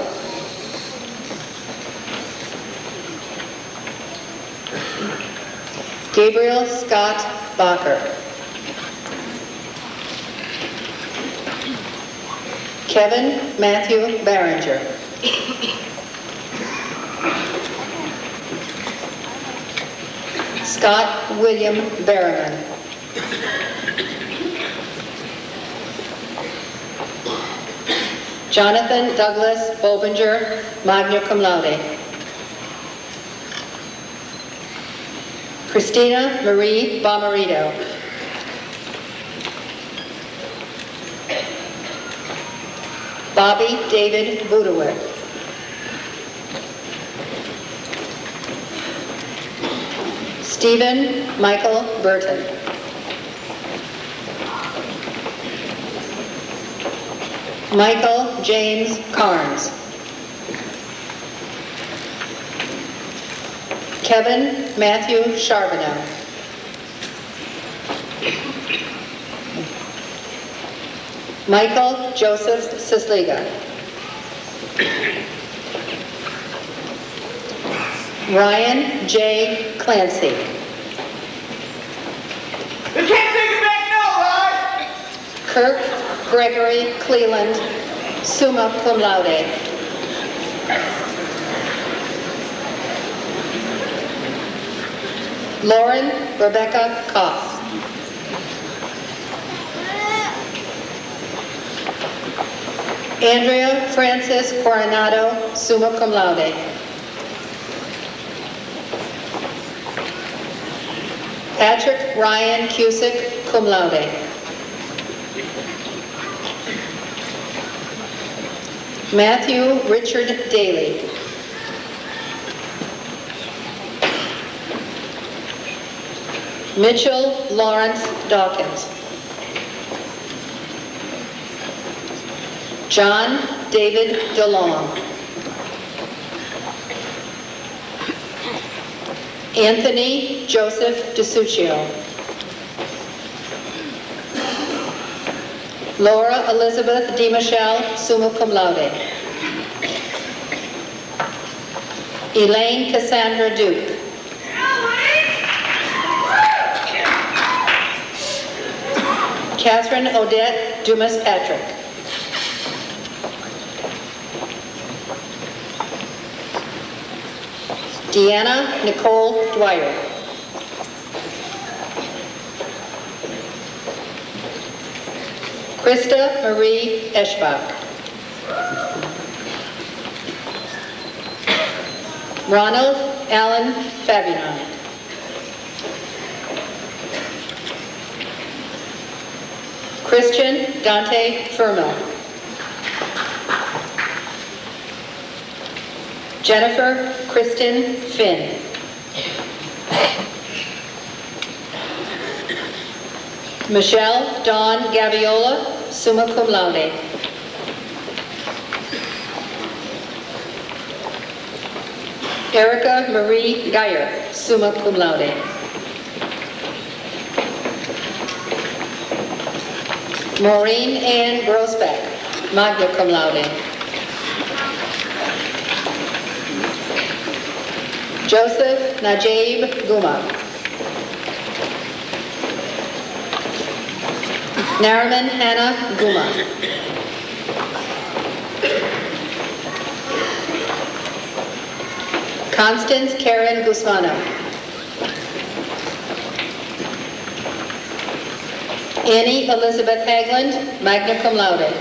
Gabriel Scott Bacher. Kevin Matthew Barringer. Scott William Berriman. Jonathan Douglas Bobinger, magna cum laude. Christina Marie Bomarito. Bobby David Budowitz. Stephen Michael Burton. Michael James Carnes. Kevin Matthew Charbonneau. Michael Joseph Cisliga. Ryan J. Clancy. You can't take it back now, right? Kirk Gregory Cleland, summa cum laude. Lauren Rebecca Koss. Andrea Francis Coronado, summa cum laude. Patrick Ryan Cusick, cum laude. Matthew Richard Daly. Mitchell Lawrence Dawkins. John David DeLong. Anthony Joseph DeSuccio. Laura Elizabeth DiMichelle, summa cum laude. Elaine Cassandra Duke. Catherine Odette Dumas Patrick. Deanna Nicole Dwyer. Krista Marie Eschbach. Ronald Allen Fabian. Christian Dante Fermel. Jennifer Kristen Finn. Michelle Dawn Gaviola, summa cum laude. Erica Marie Geyer, summa cum laude. Maureen Ann Grosbeck, magna cum laude. Joseph Najib Guma. Nariman Hannah Guma. Constance Karen Guzmano. Annie Elizabeth Hagland, magna cum laude.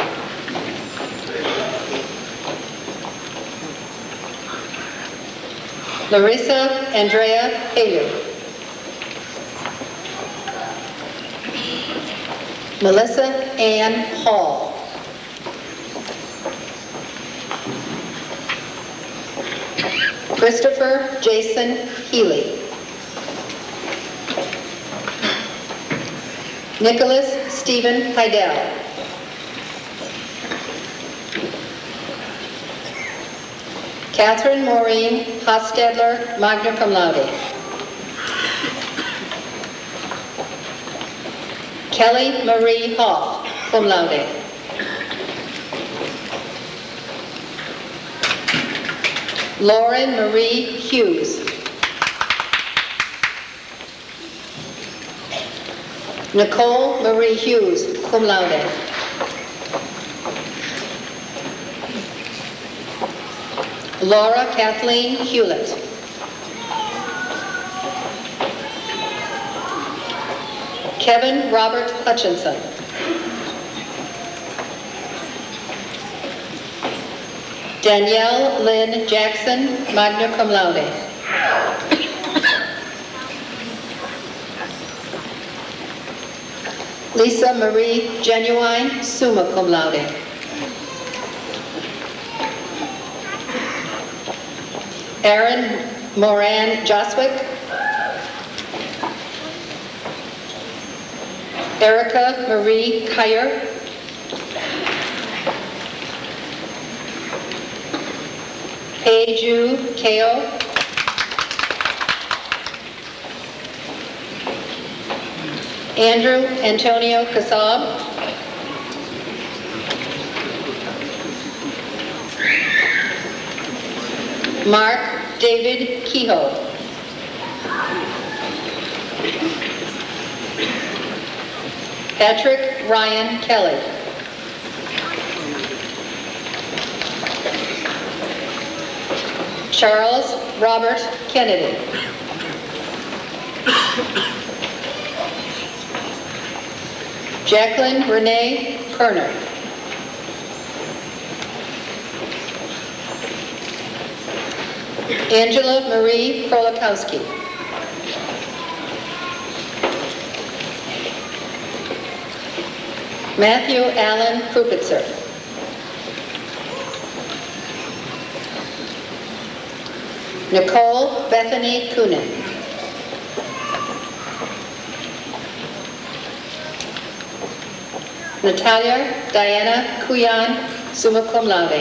Larissa Andrea Haley. Melissa Ann Hall. Christopher Jason Healy. Nicholas Stephen Heidel. Catherine Maureen Hostetler, magna cum laude. Kelly Marie Hoff, cum laude. Lauren Marie Hughes. Nicole Marie Hughes, cum laude. Laura Kathleen Hewlett. Kevin Robert Hutchinson. Danielle Lynn Jackson, magna cum laude. Lisa Marie Genuine, summa cum laude. Aaron Moran Joswick. Erica Marie Kyer. Peju Keo. Andrew Antonio Kasab. Mark David Kehoe. Patrick Ryan Kelly. Charles Robert Kennedy. Jacqueline Renee Kerner. Angela Marie Krolikowski. Matthew Allen Krupitzer. Nicole Bethany Coonan. Natalia Diana Kuyan, summa cum laude.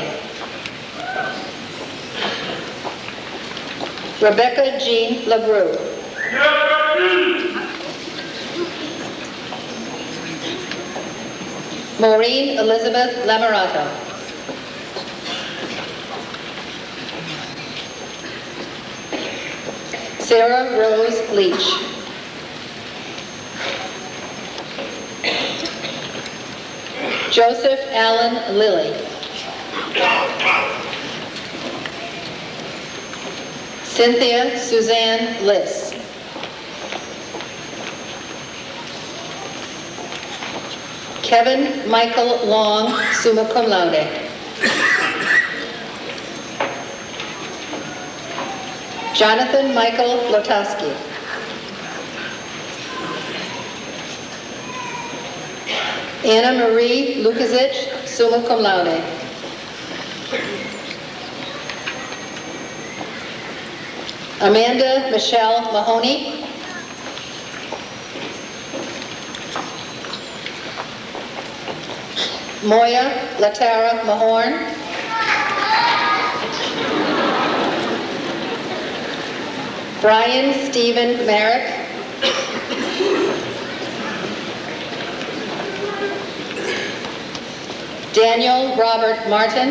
Rebecca Jean LaBrue. Maureen Elizabeth Lamorato. Sarah Rose Leach. Joseph Allen Lilly. Cynthia Suzanne Liss. Kevin Michael Long, summa cum laude. Jonathan Michael Lotoski. Anna Marie Lukasic, summa cum laude. Amanda Michelle Mahoney. Moya Latara Mahorn. Brian Stephen Merrick. Daniel Robert Martin.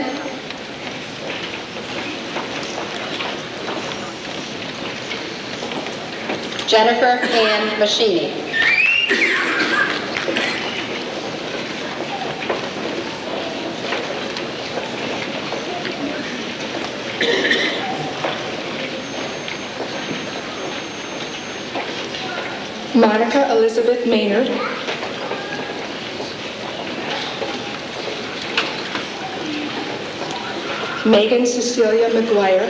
Jennifer Ann Machini. Monica Elizabeth Maynard. Megan Cecilia McGuire.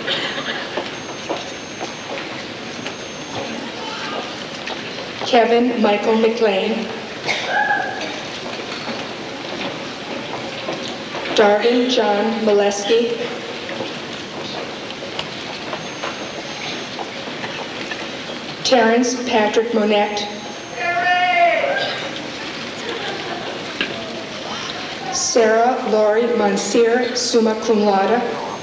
Kevin Michael McLean. Darvin John Molesky. Terrence Patrick Monette. Sarah Laurie Monsieur, summa cum laude.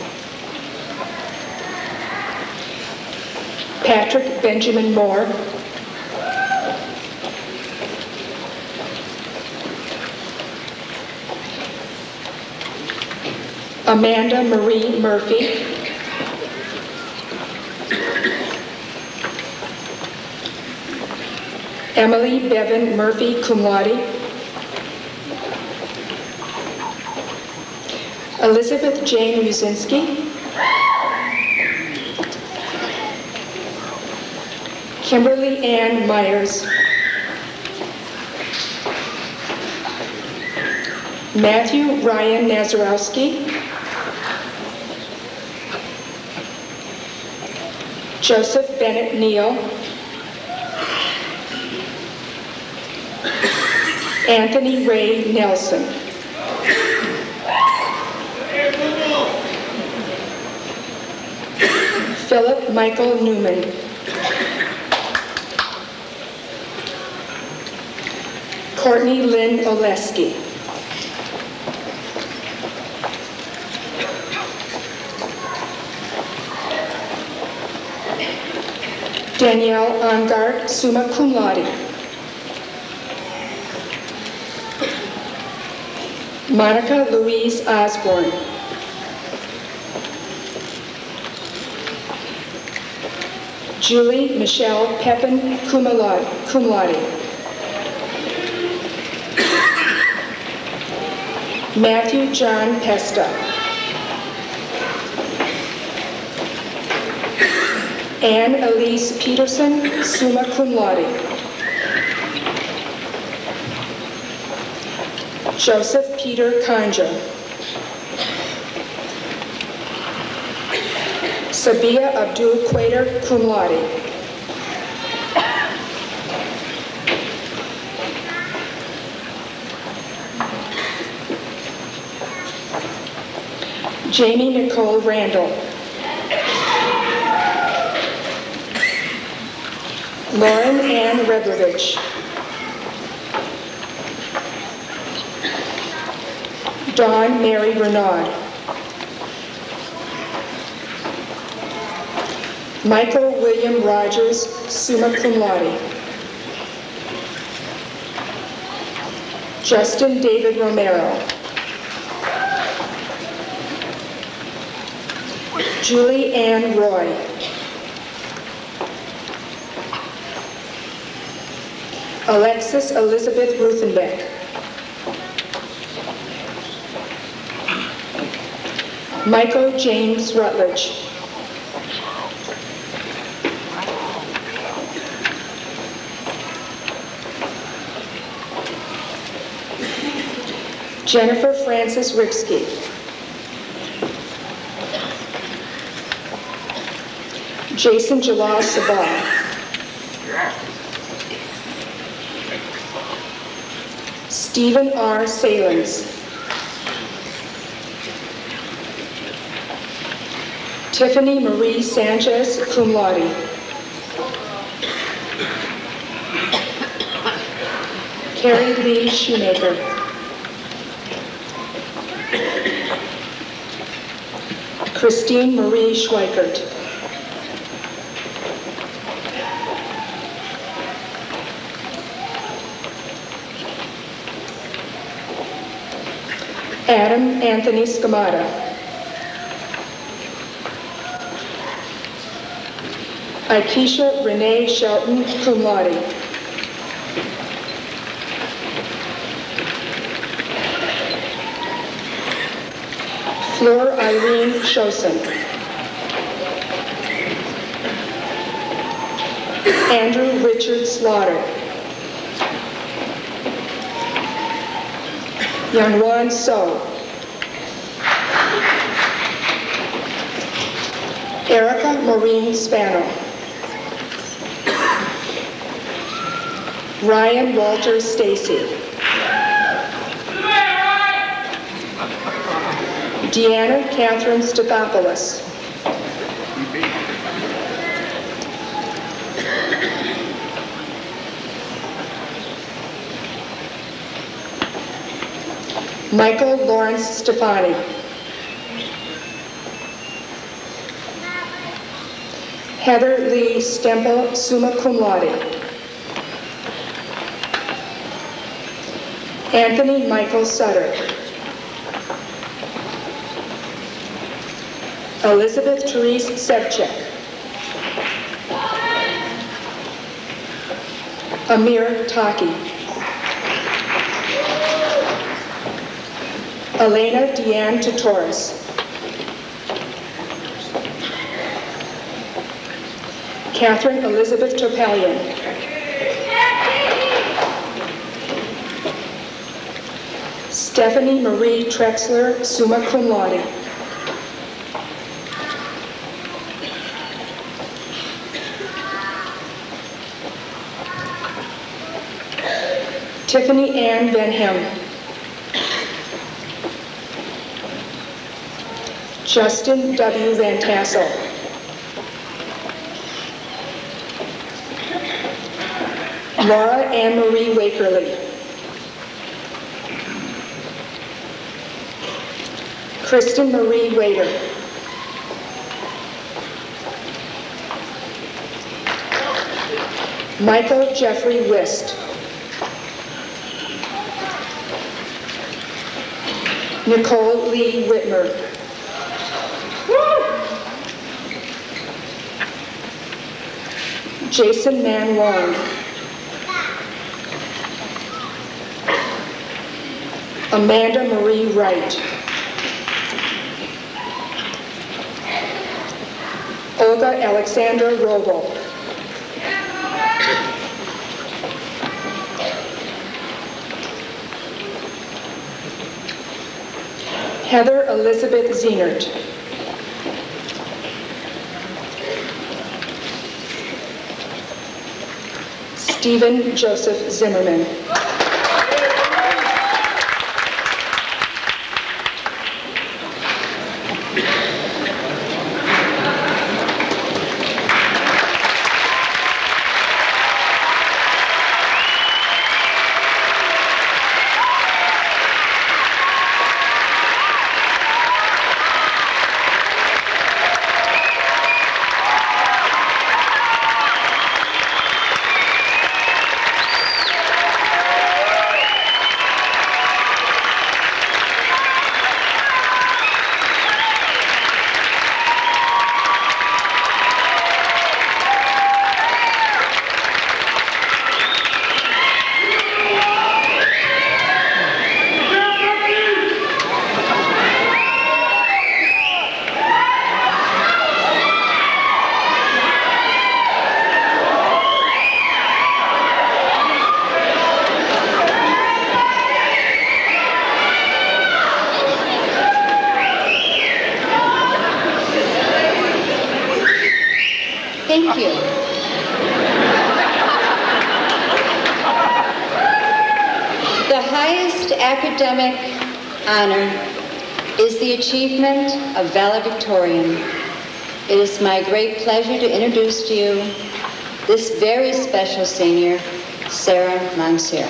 Patrick Benjamin Moore. Amanda Marie Murphy. Emily Bevan Murphy, cum laude. Elizabeth Jane Musinski. Kimberly Ann Myers. Matthew Ryan Nazarowski. Joseph Bennett Neal. Anthony Ray Nelson. Philip Michael Newman. Courtney Lynn Oleski. Danielle Ongard, summa cum laude. Monica Louise Osborne. Julie Michelle Pepin, cum laude. Cum laude. Matthew John Pesta. Anne Elise Peterson, summa cum laude. Joseph Peter Kanja. Sabia Abdul Quader, cum laude. Jamie Nicole Randall. Lauren Ann Reblovich. Dawn Mary Renaud. Michael William Rogers, summa cum laude. Justin David Romero. Julie Ann Roy. Alexis Elizabeth Ruthenbeck. Michael James Rutledge. Jennifer Francis Ripsky. Jason Jalal Sabah. Stephen R. Salins. Tiffany Marie Sanchez, cum laude. Carrie Lee Shoemaker. Christine Marie Schweikert. Adam Anthony Scamata. Aikisha Renee Shelton, cum laude. Fleur Irene Shoson. Andrew Richard Slaughter. Youngwon So. Erica Maureen Spano. Ryan Walter Stacy. Deanna Catherine Stathopoulos. Michael Lawrence Stefani. Heather Lee Stempel, summa cum laude. Anthony Michael Sutter. Elizabeth Therese Sevchek. Amir Taki. Elena Deanne Tatoris. Catherine Elizabeth Topalian. Stephanie Marie Trexler, summa cum laude. Tiffany Ann Van Hem. Justin W. Van Tassel. Laura Ann Marie Wakerly. Kristen Marie Wader. Michael Jeffrey Wist. Nicole Lee Whitmer. Jason Man Wong. Amanda Marie Wright. Olga Alexandra Roble. Heather Elizabeth Zienert. Stephen Joseph Zimmerman. highest academic honor is the achievement of valedictorian. It is my great pleasure to introduce to you this very special senior, Sarah Monsieur.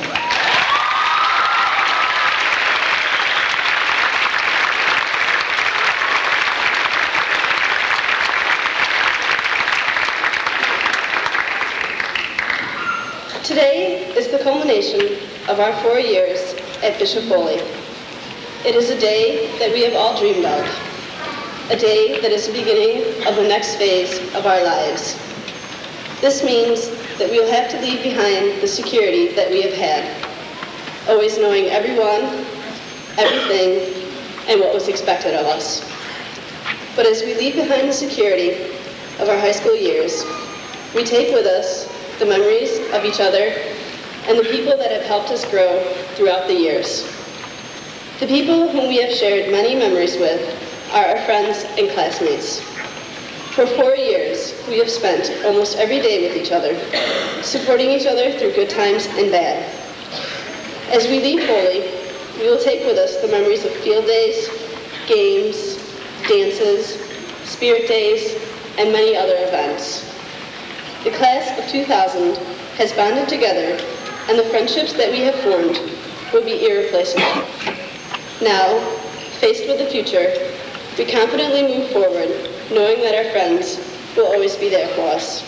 Today is the culmination of our four years at Bishop Foley. It is a day that we have all dreamed of, a day that is the beginning of the next phase of our lives. This means that we will have to leave behind the security that we have had, always knowing everyone, everything, and what was expected of us. But as we leave behind the security of our high school years, we take with us the memories of each other and the people that have helped us grow throughout the years. The people whom we have shared many memories with are our friends and classmates. For four years, we have spent almost every day with each other, supporting each other through good times and bad. As we leave Foley, we will take with us the memories of field days, games, dances, spirit days, and many other events. The class of two thousand has bonded together, and the friendships that we have formed will be irreplaceable. Now, faced with the future, we confidently move forward, knowing that our friends will always be there for us.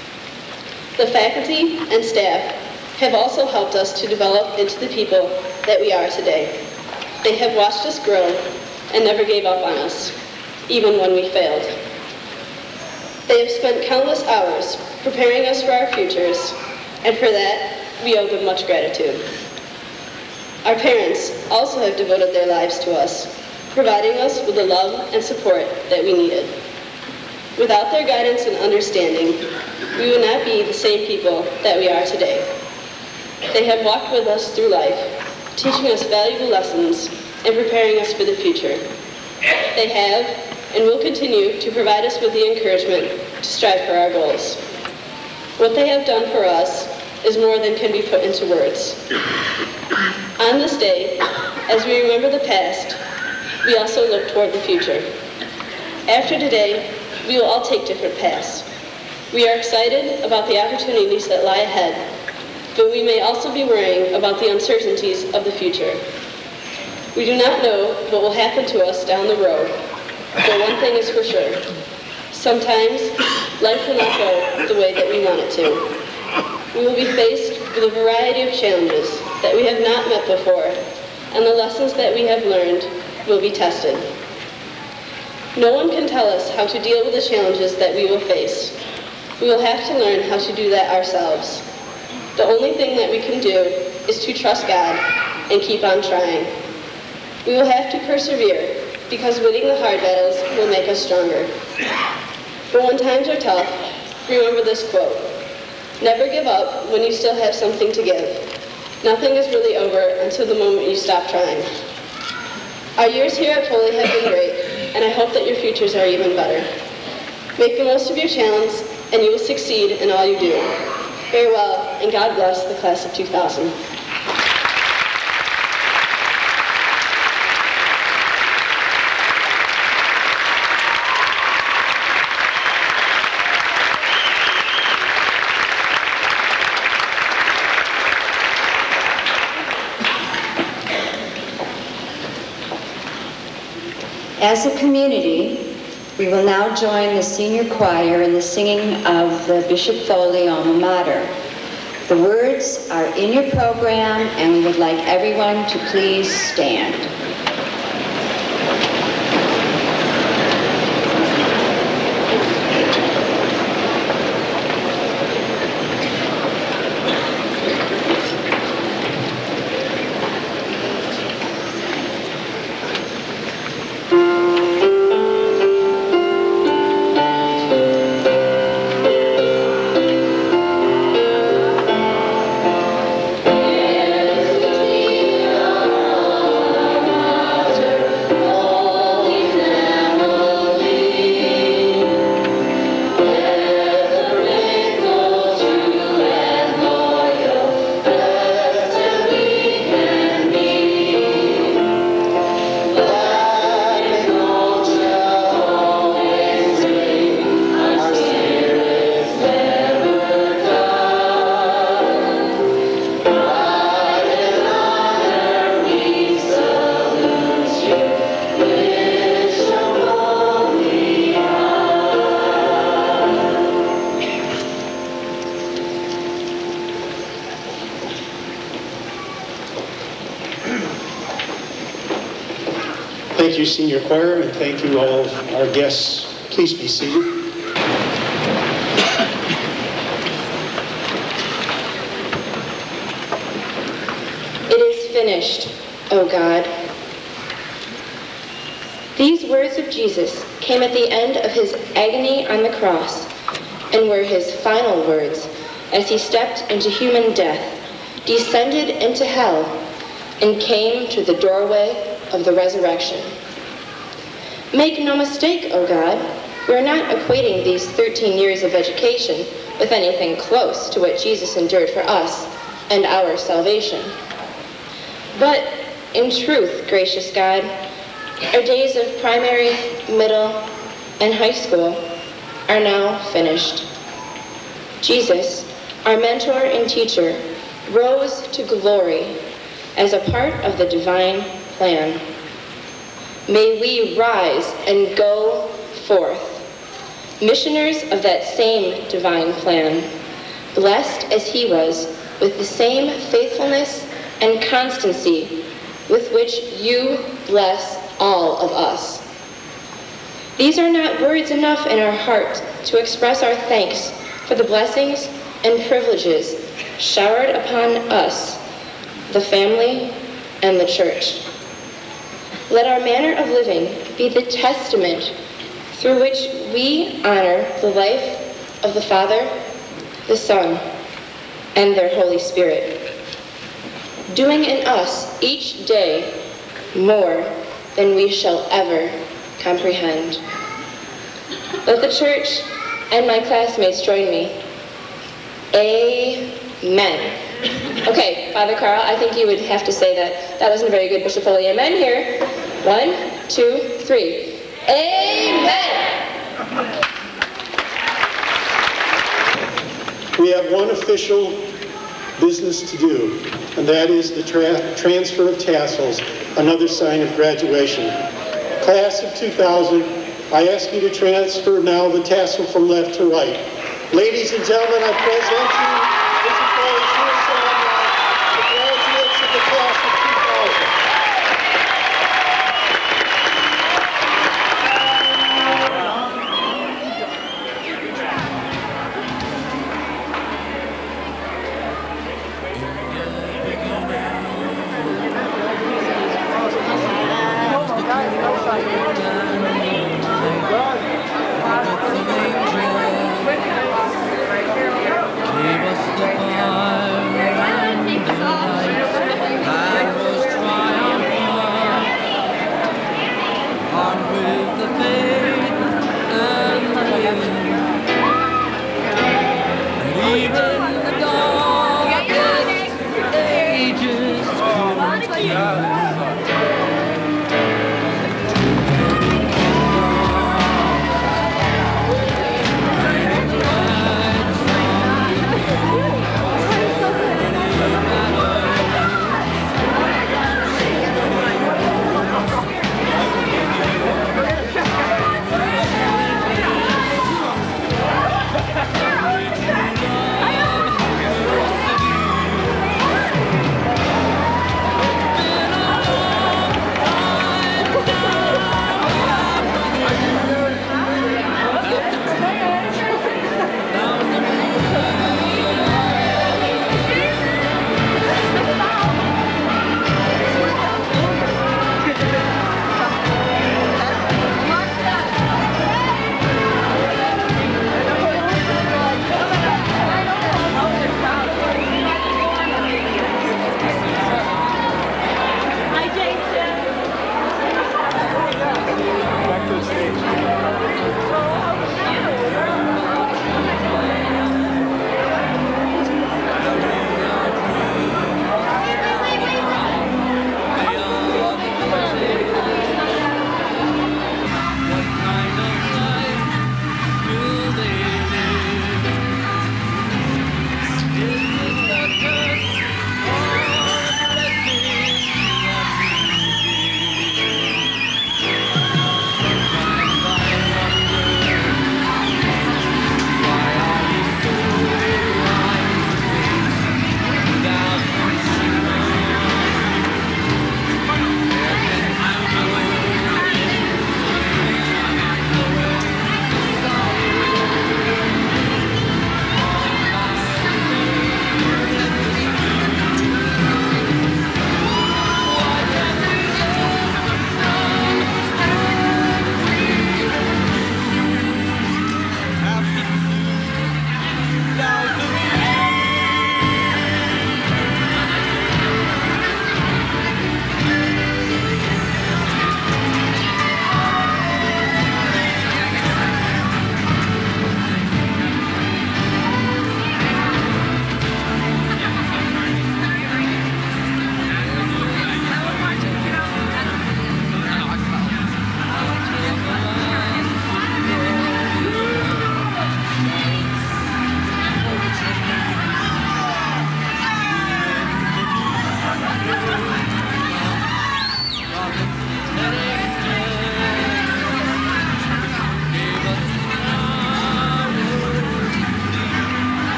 The faculty and staff have also helped us to develop into the people that we are today. They have watched us grow and never gave up on us, even when we failed. They have spent countless hours preparing us for our futures, and for that, we owe them much gratitude. Our parents also have devoted their lives to us, providing us with the love and support that we needed. Without their guidance and understanding, we would not be the same people that we are today. They have walked with us through life, teaching us valuable lessons and preparing us for the future. They have and will continue to provide us with the encouragement to strive for our goals. What they have done for us is more than can be put into words. On this day, as we remember the past, we also look toward the future. After today, we will all take different paths. We are excited about the opportunities that lie ahead, but we may also be worrying about the uncertainties of the future. We do not know what will happen to us down the road, but one thing is for sure. Sometimes, life will not go the way that we want it to. We will be faced with a variety of challenges that we have not met before, and the lessons that we have learned will be tested. No one can tell us how to deal with the challenges that we will face. We will have to learn how to do that ourselves. The only thing that we can do is to trust God and keep on trying. We will have to persevere because winning the hard battles will make us stronger. But when times are tough, remember this quote: never give up when you still have something to give. Nothing is really over until the moment you stop trying. Our years here at Foley have been great, and I hope that your futures are even better. Make the most of your challenge, and you will succeed in all you do. Farewell, and God bless the class of two thousand. As a community, we will now join the senior choir in the singing of the Bishop Foley alma mater. The words are in your program, and we would like everyone to please stand. Thank you. Thank you, senior choir, and thank you all of our guests. Please be seated. It is finished, O God. These words of Jesus came at the end of his agony on the cross and were his final words as he stepped into human death, descended into hell, and came to the doorway of the resurrection. Make no mistake, O God, we're not equating these thirteen years of education with anything close to what Jesus endured for us and our salvation. But in truth, gracious God, our days of primary, middle, and high school are now finished. Jesus, our mentor and teacher, rose to glory as a part of the divine plan. May we rise and go forth, missioners of that same divine plan, blessed as he was with the same faithfulness and constancy with which you bless all of us. These are not words enough in our heart to express our thanks for the blessings and privileges showered upon us, the family, and the church. Let our manner of living be the testament through which we honor the life of the Father, the Son, and their Holy Spirit, doing in us each day more than we shall ever comprehend. Let the church and my classmates join me. Amen. Okay, Father Carl, I think you would have to say that. That wasn't a very good Bishop Foley. Amen here. One, two, three. Amen. We have one official business to do, and that is the tra- transfer of tassels, another sign of graduation. Class of two thousand, I ask you to transfer now the tassel from left to right. Ladies and gentlemen, I present you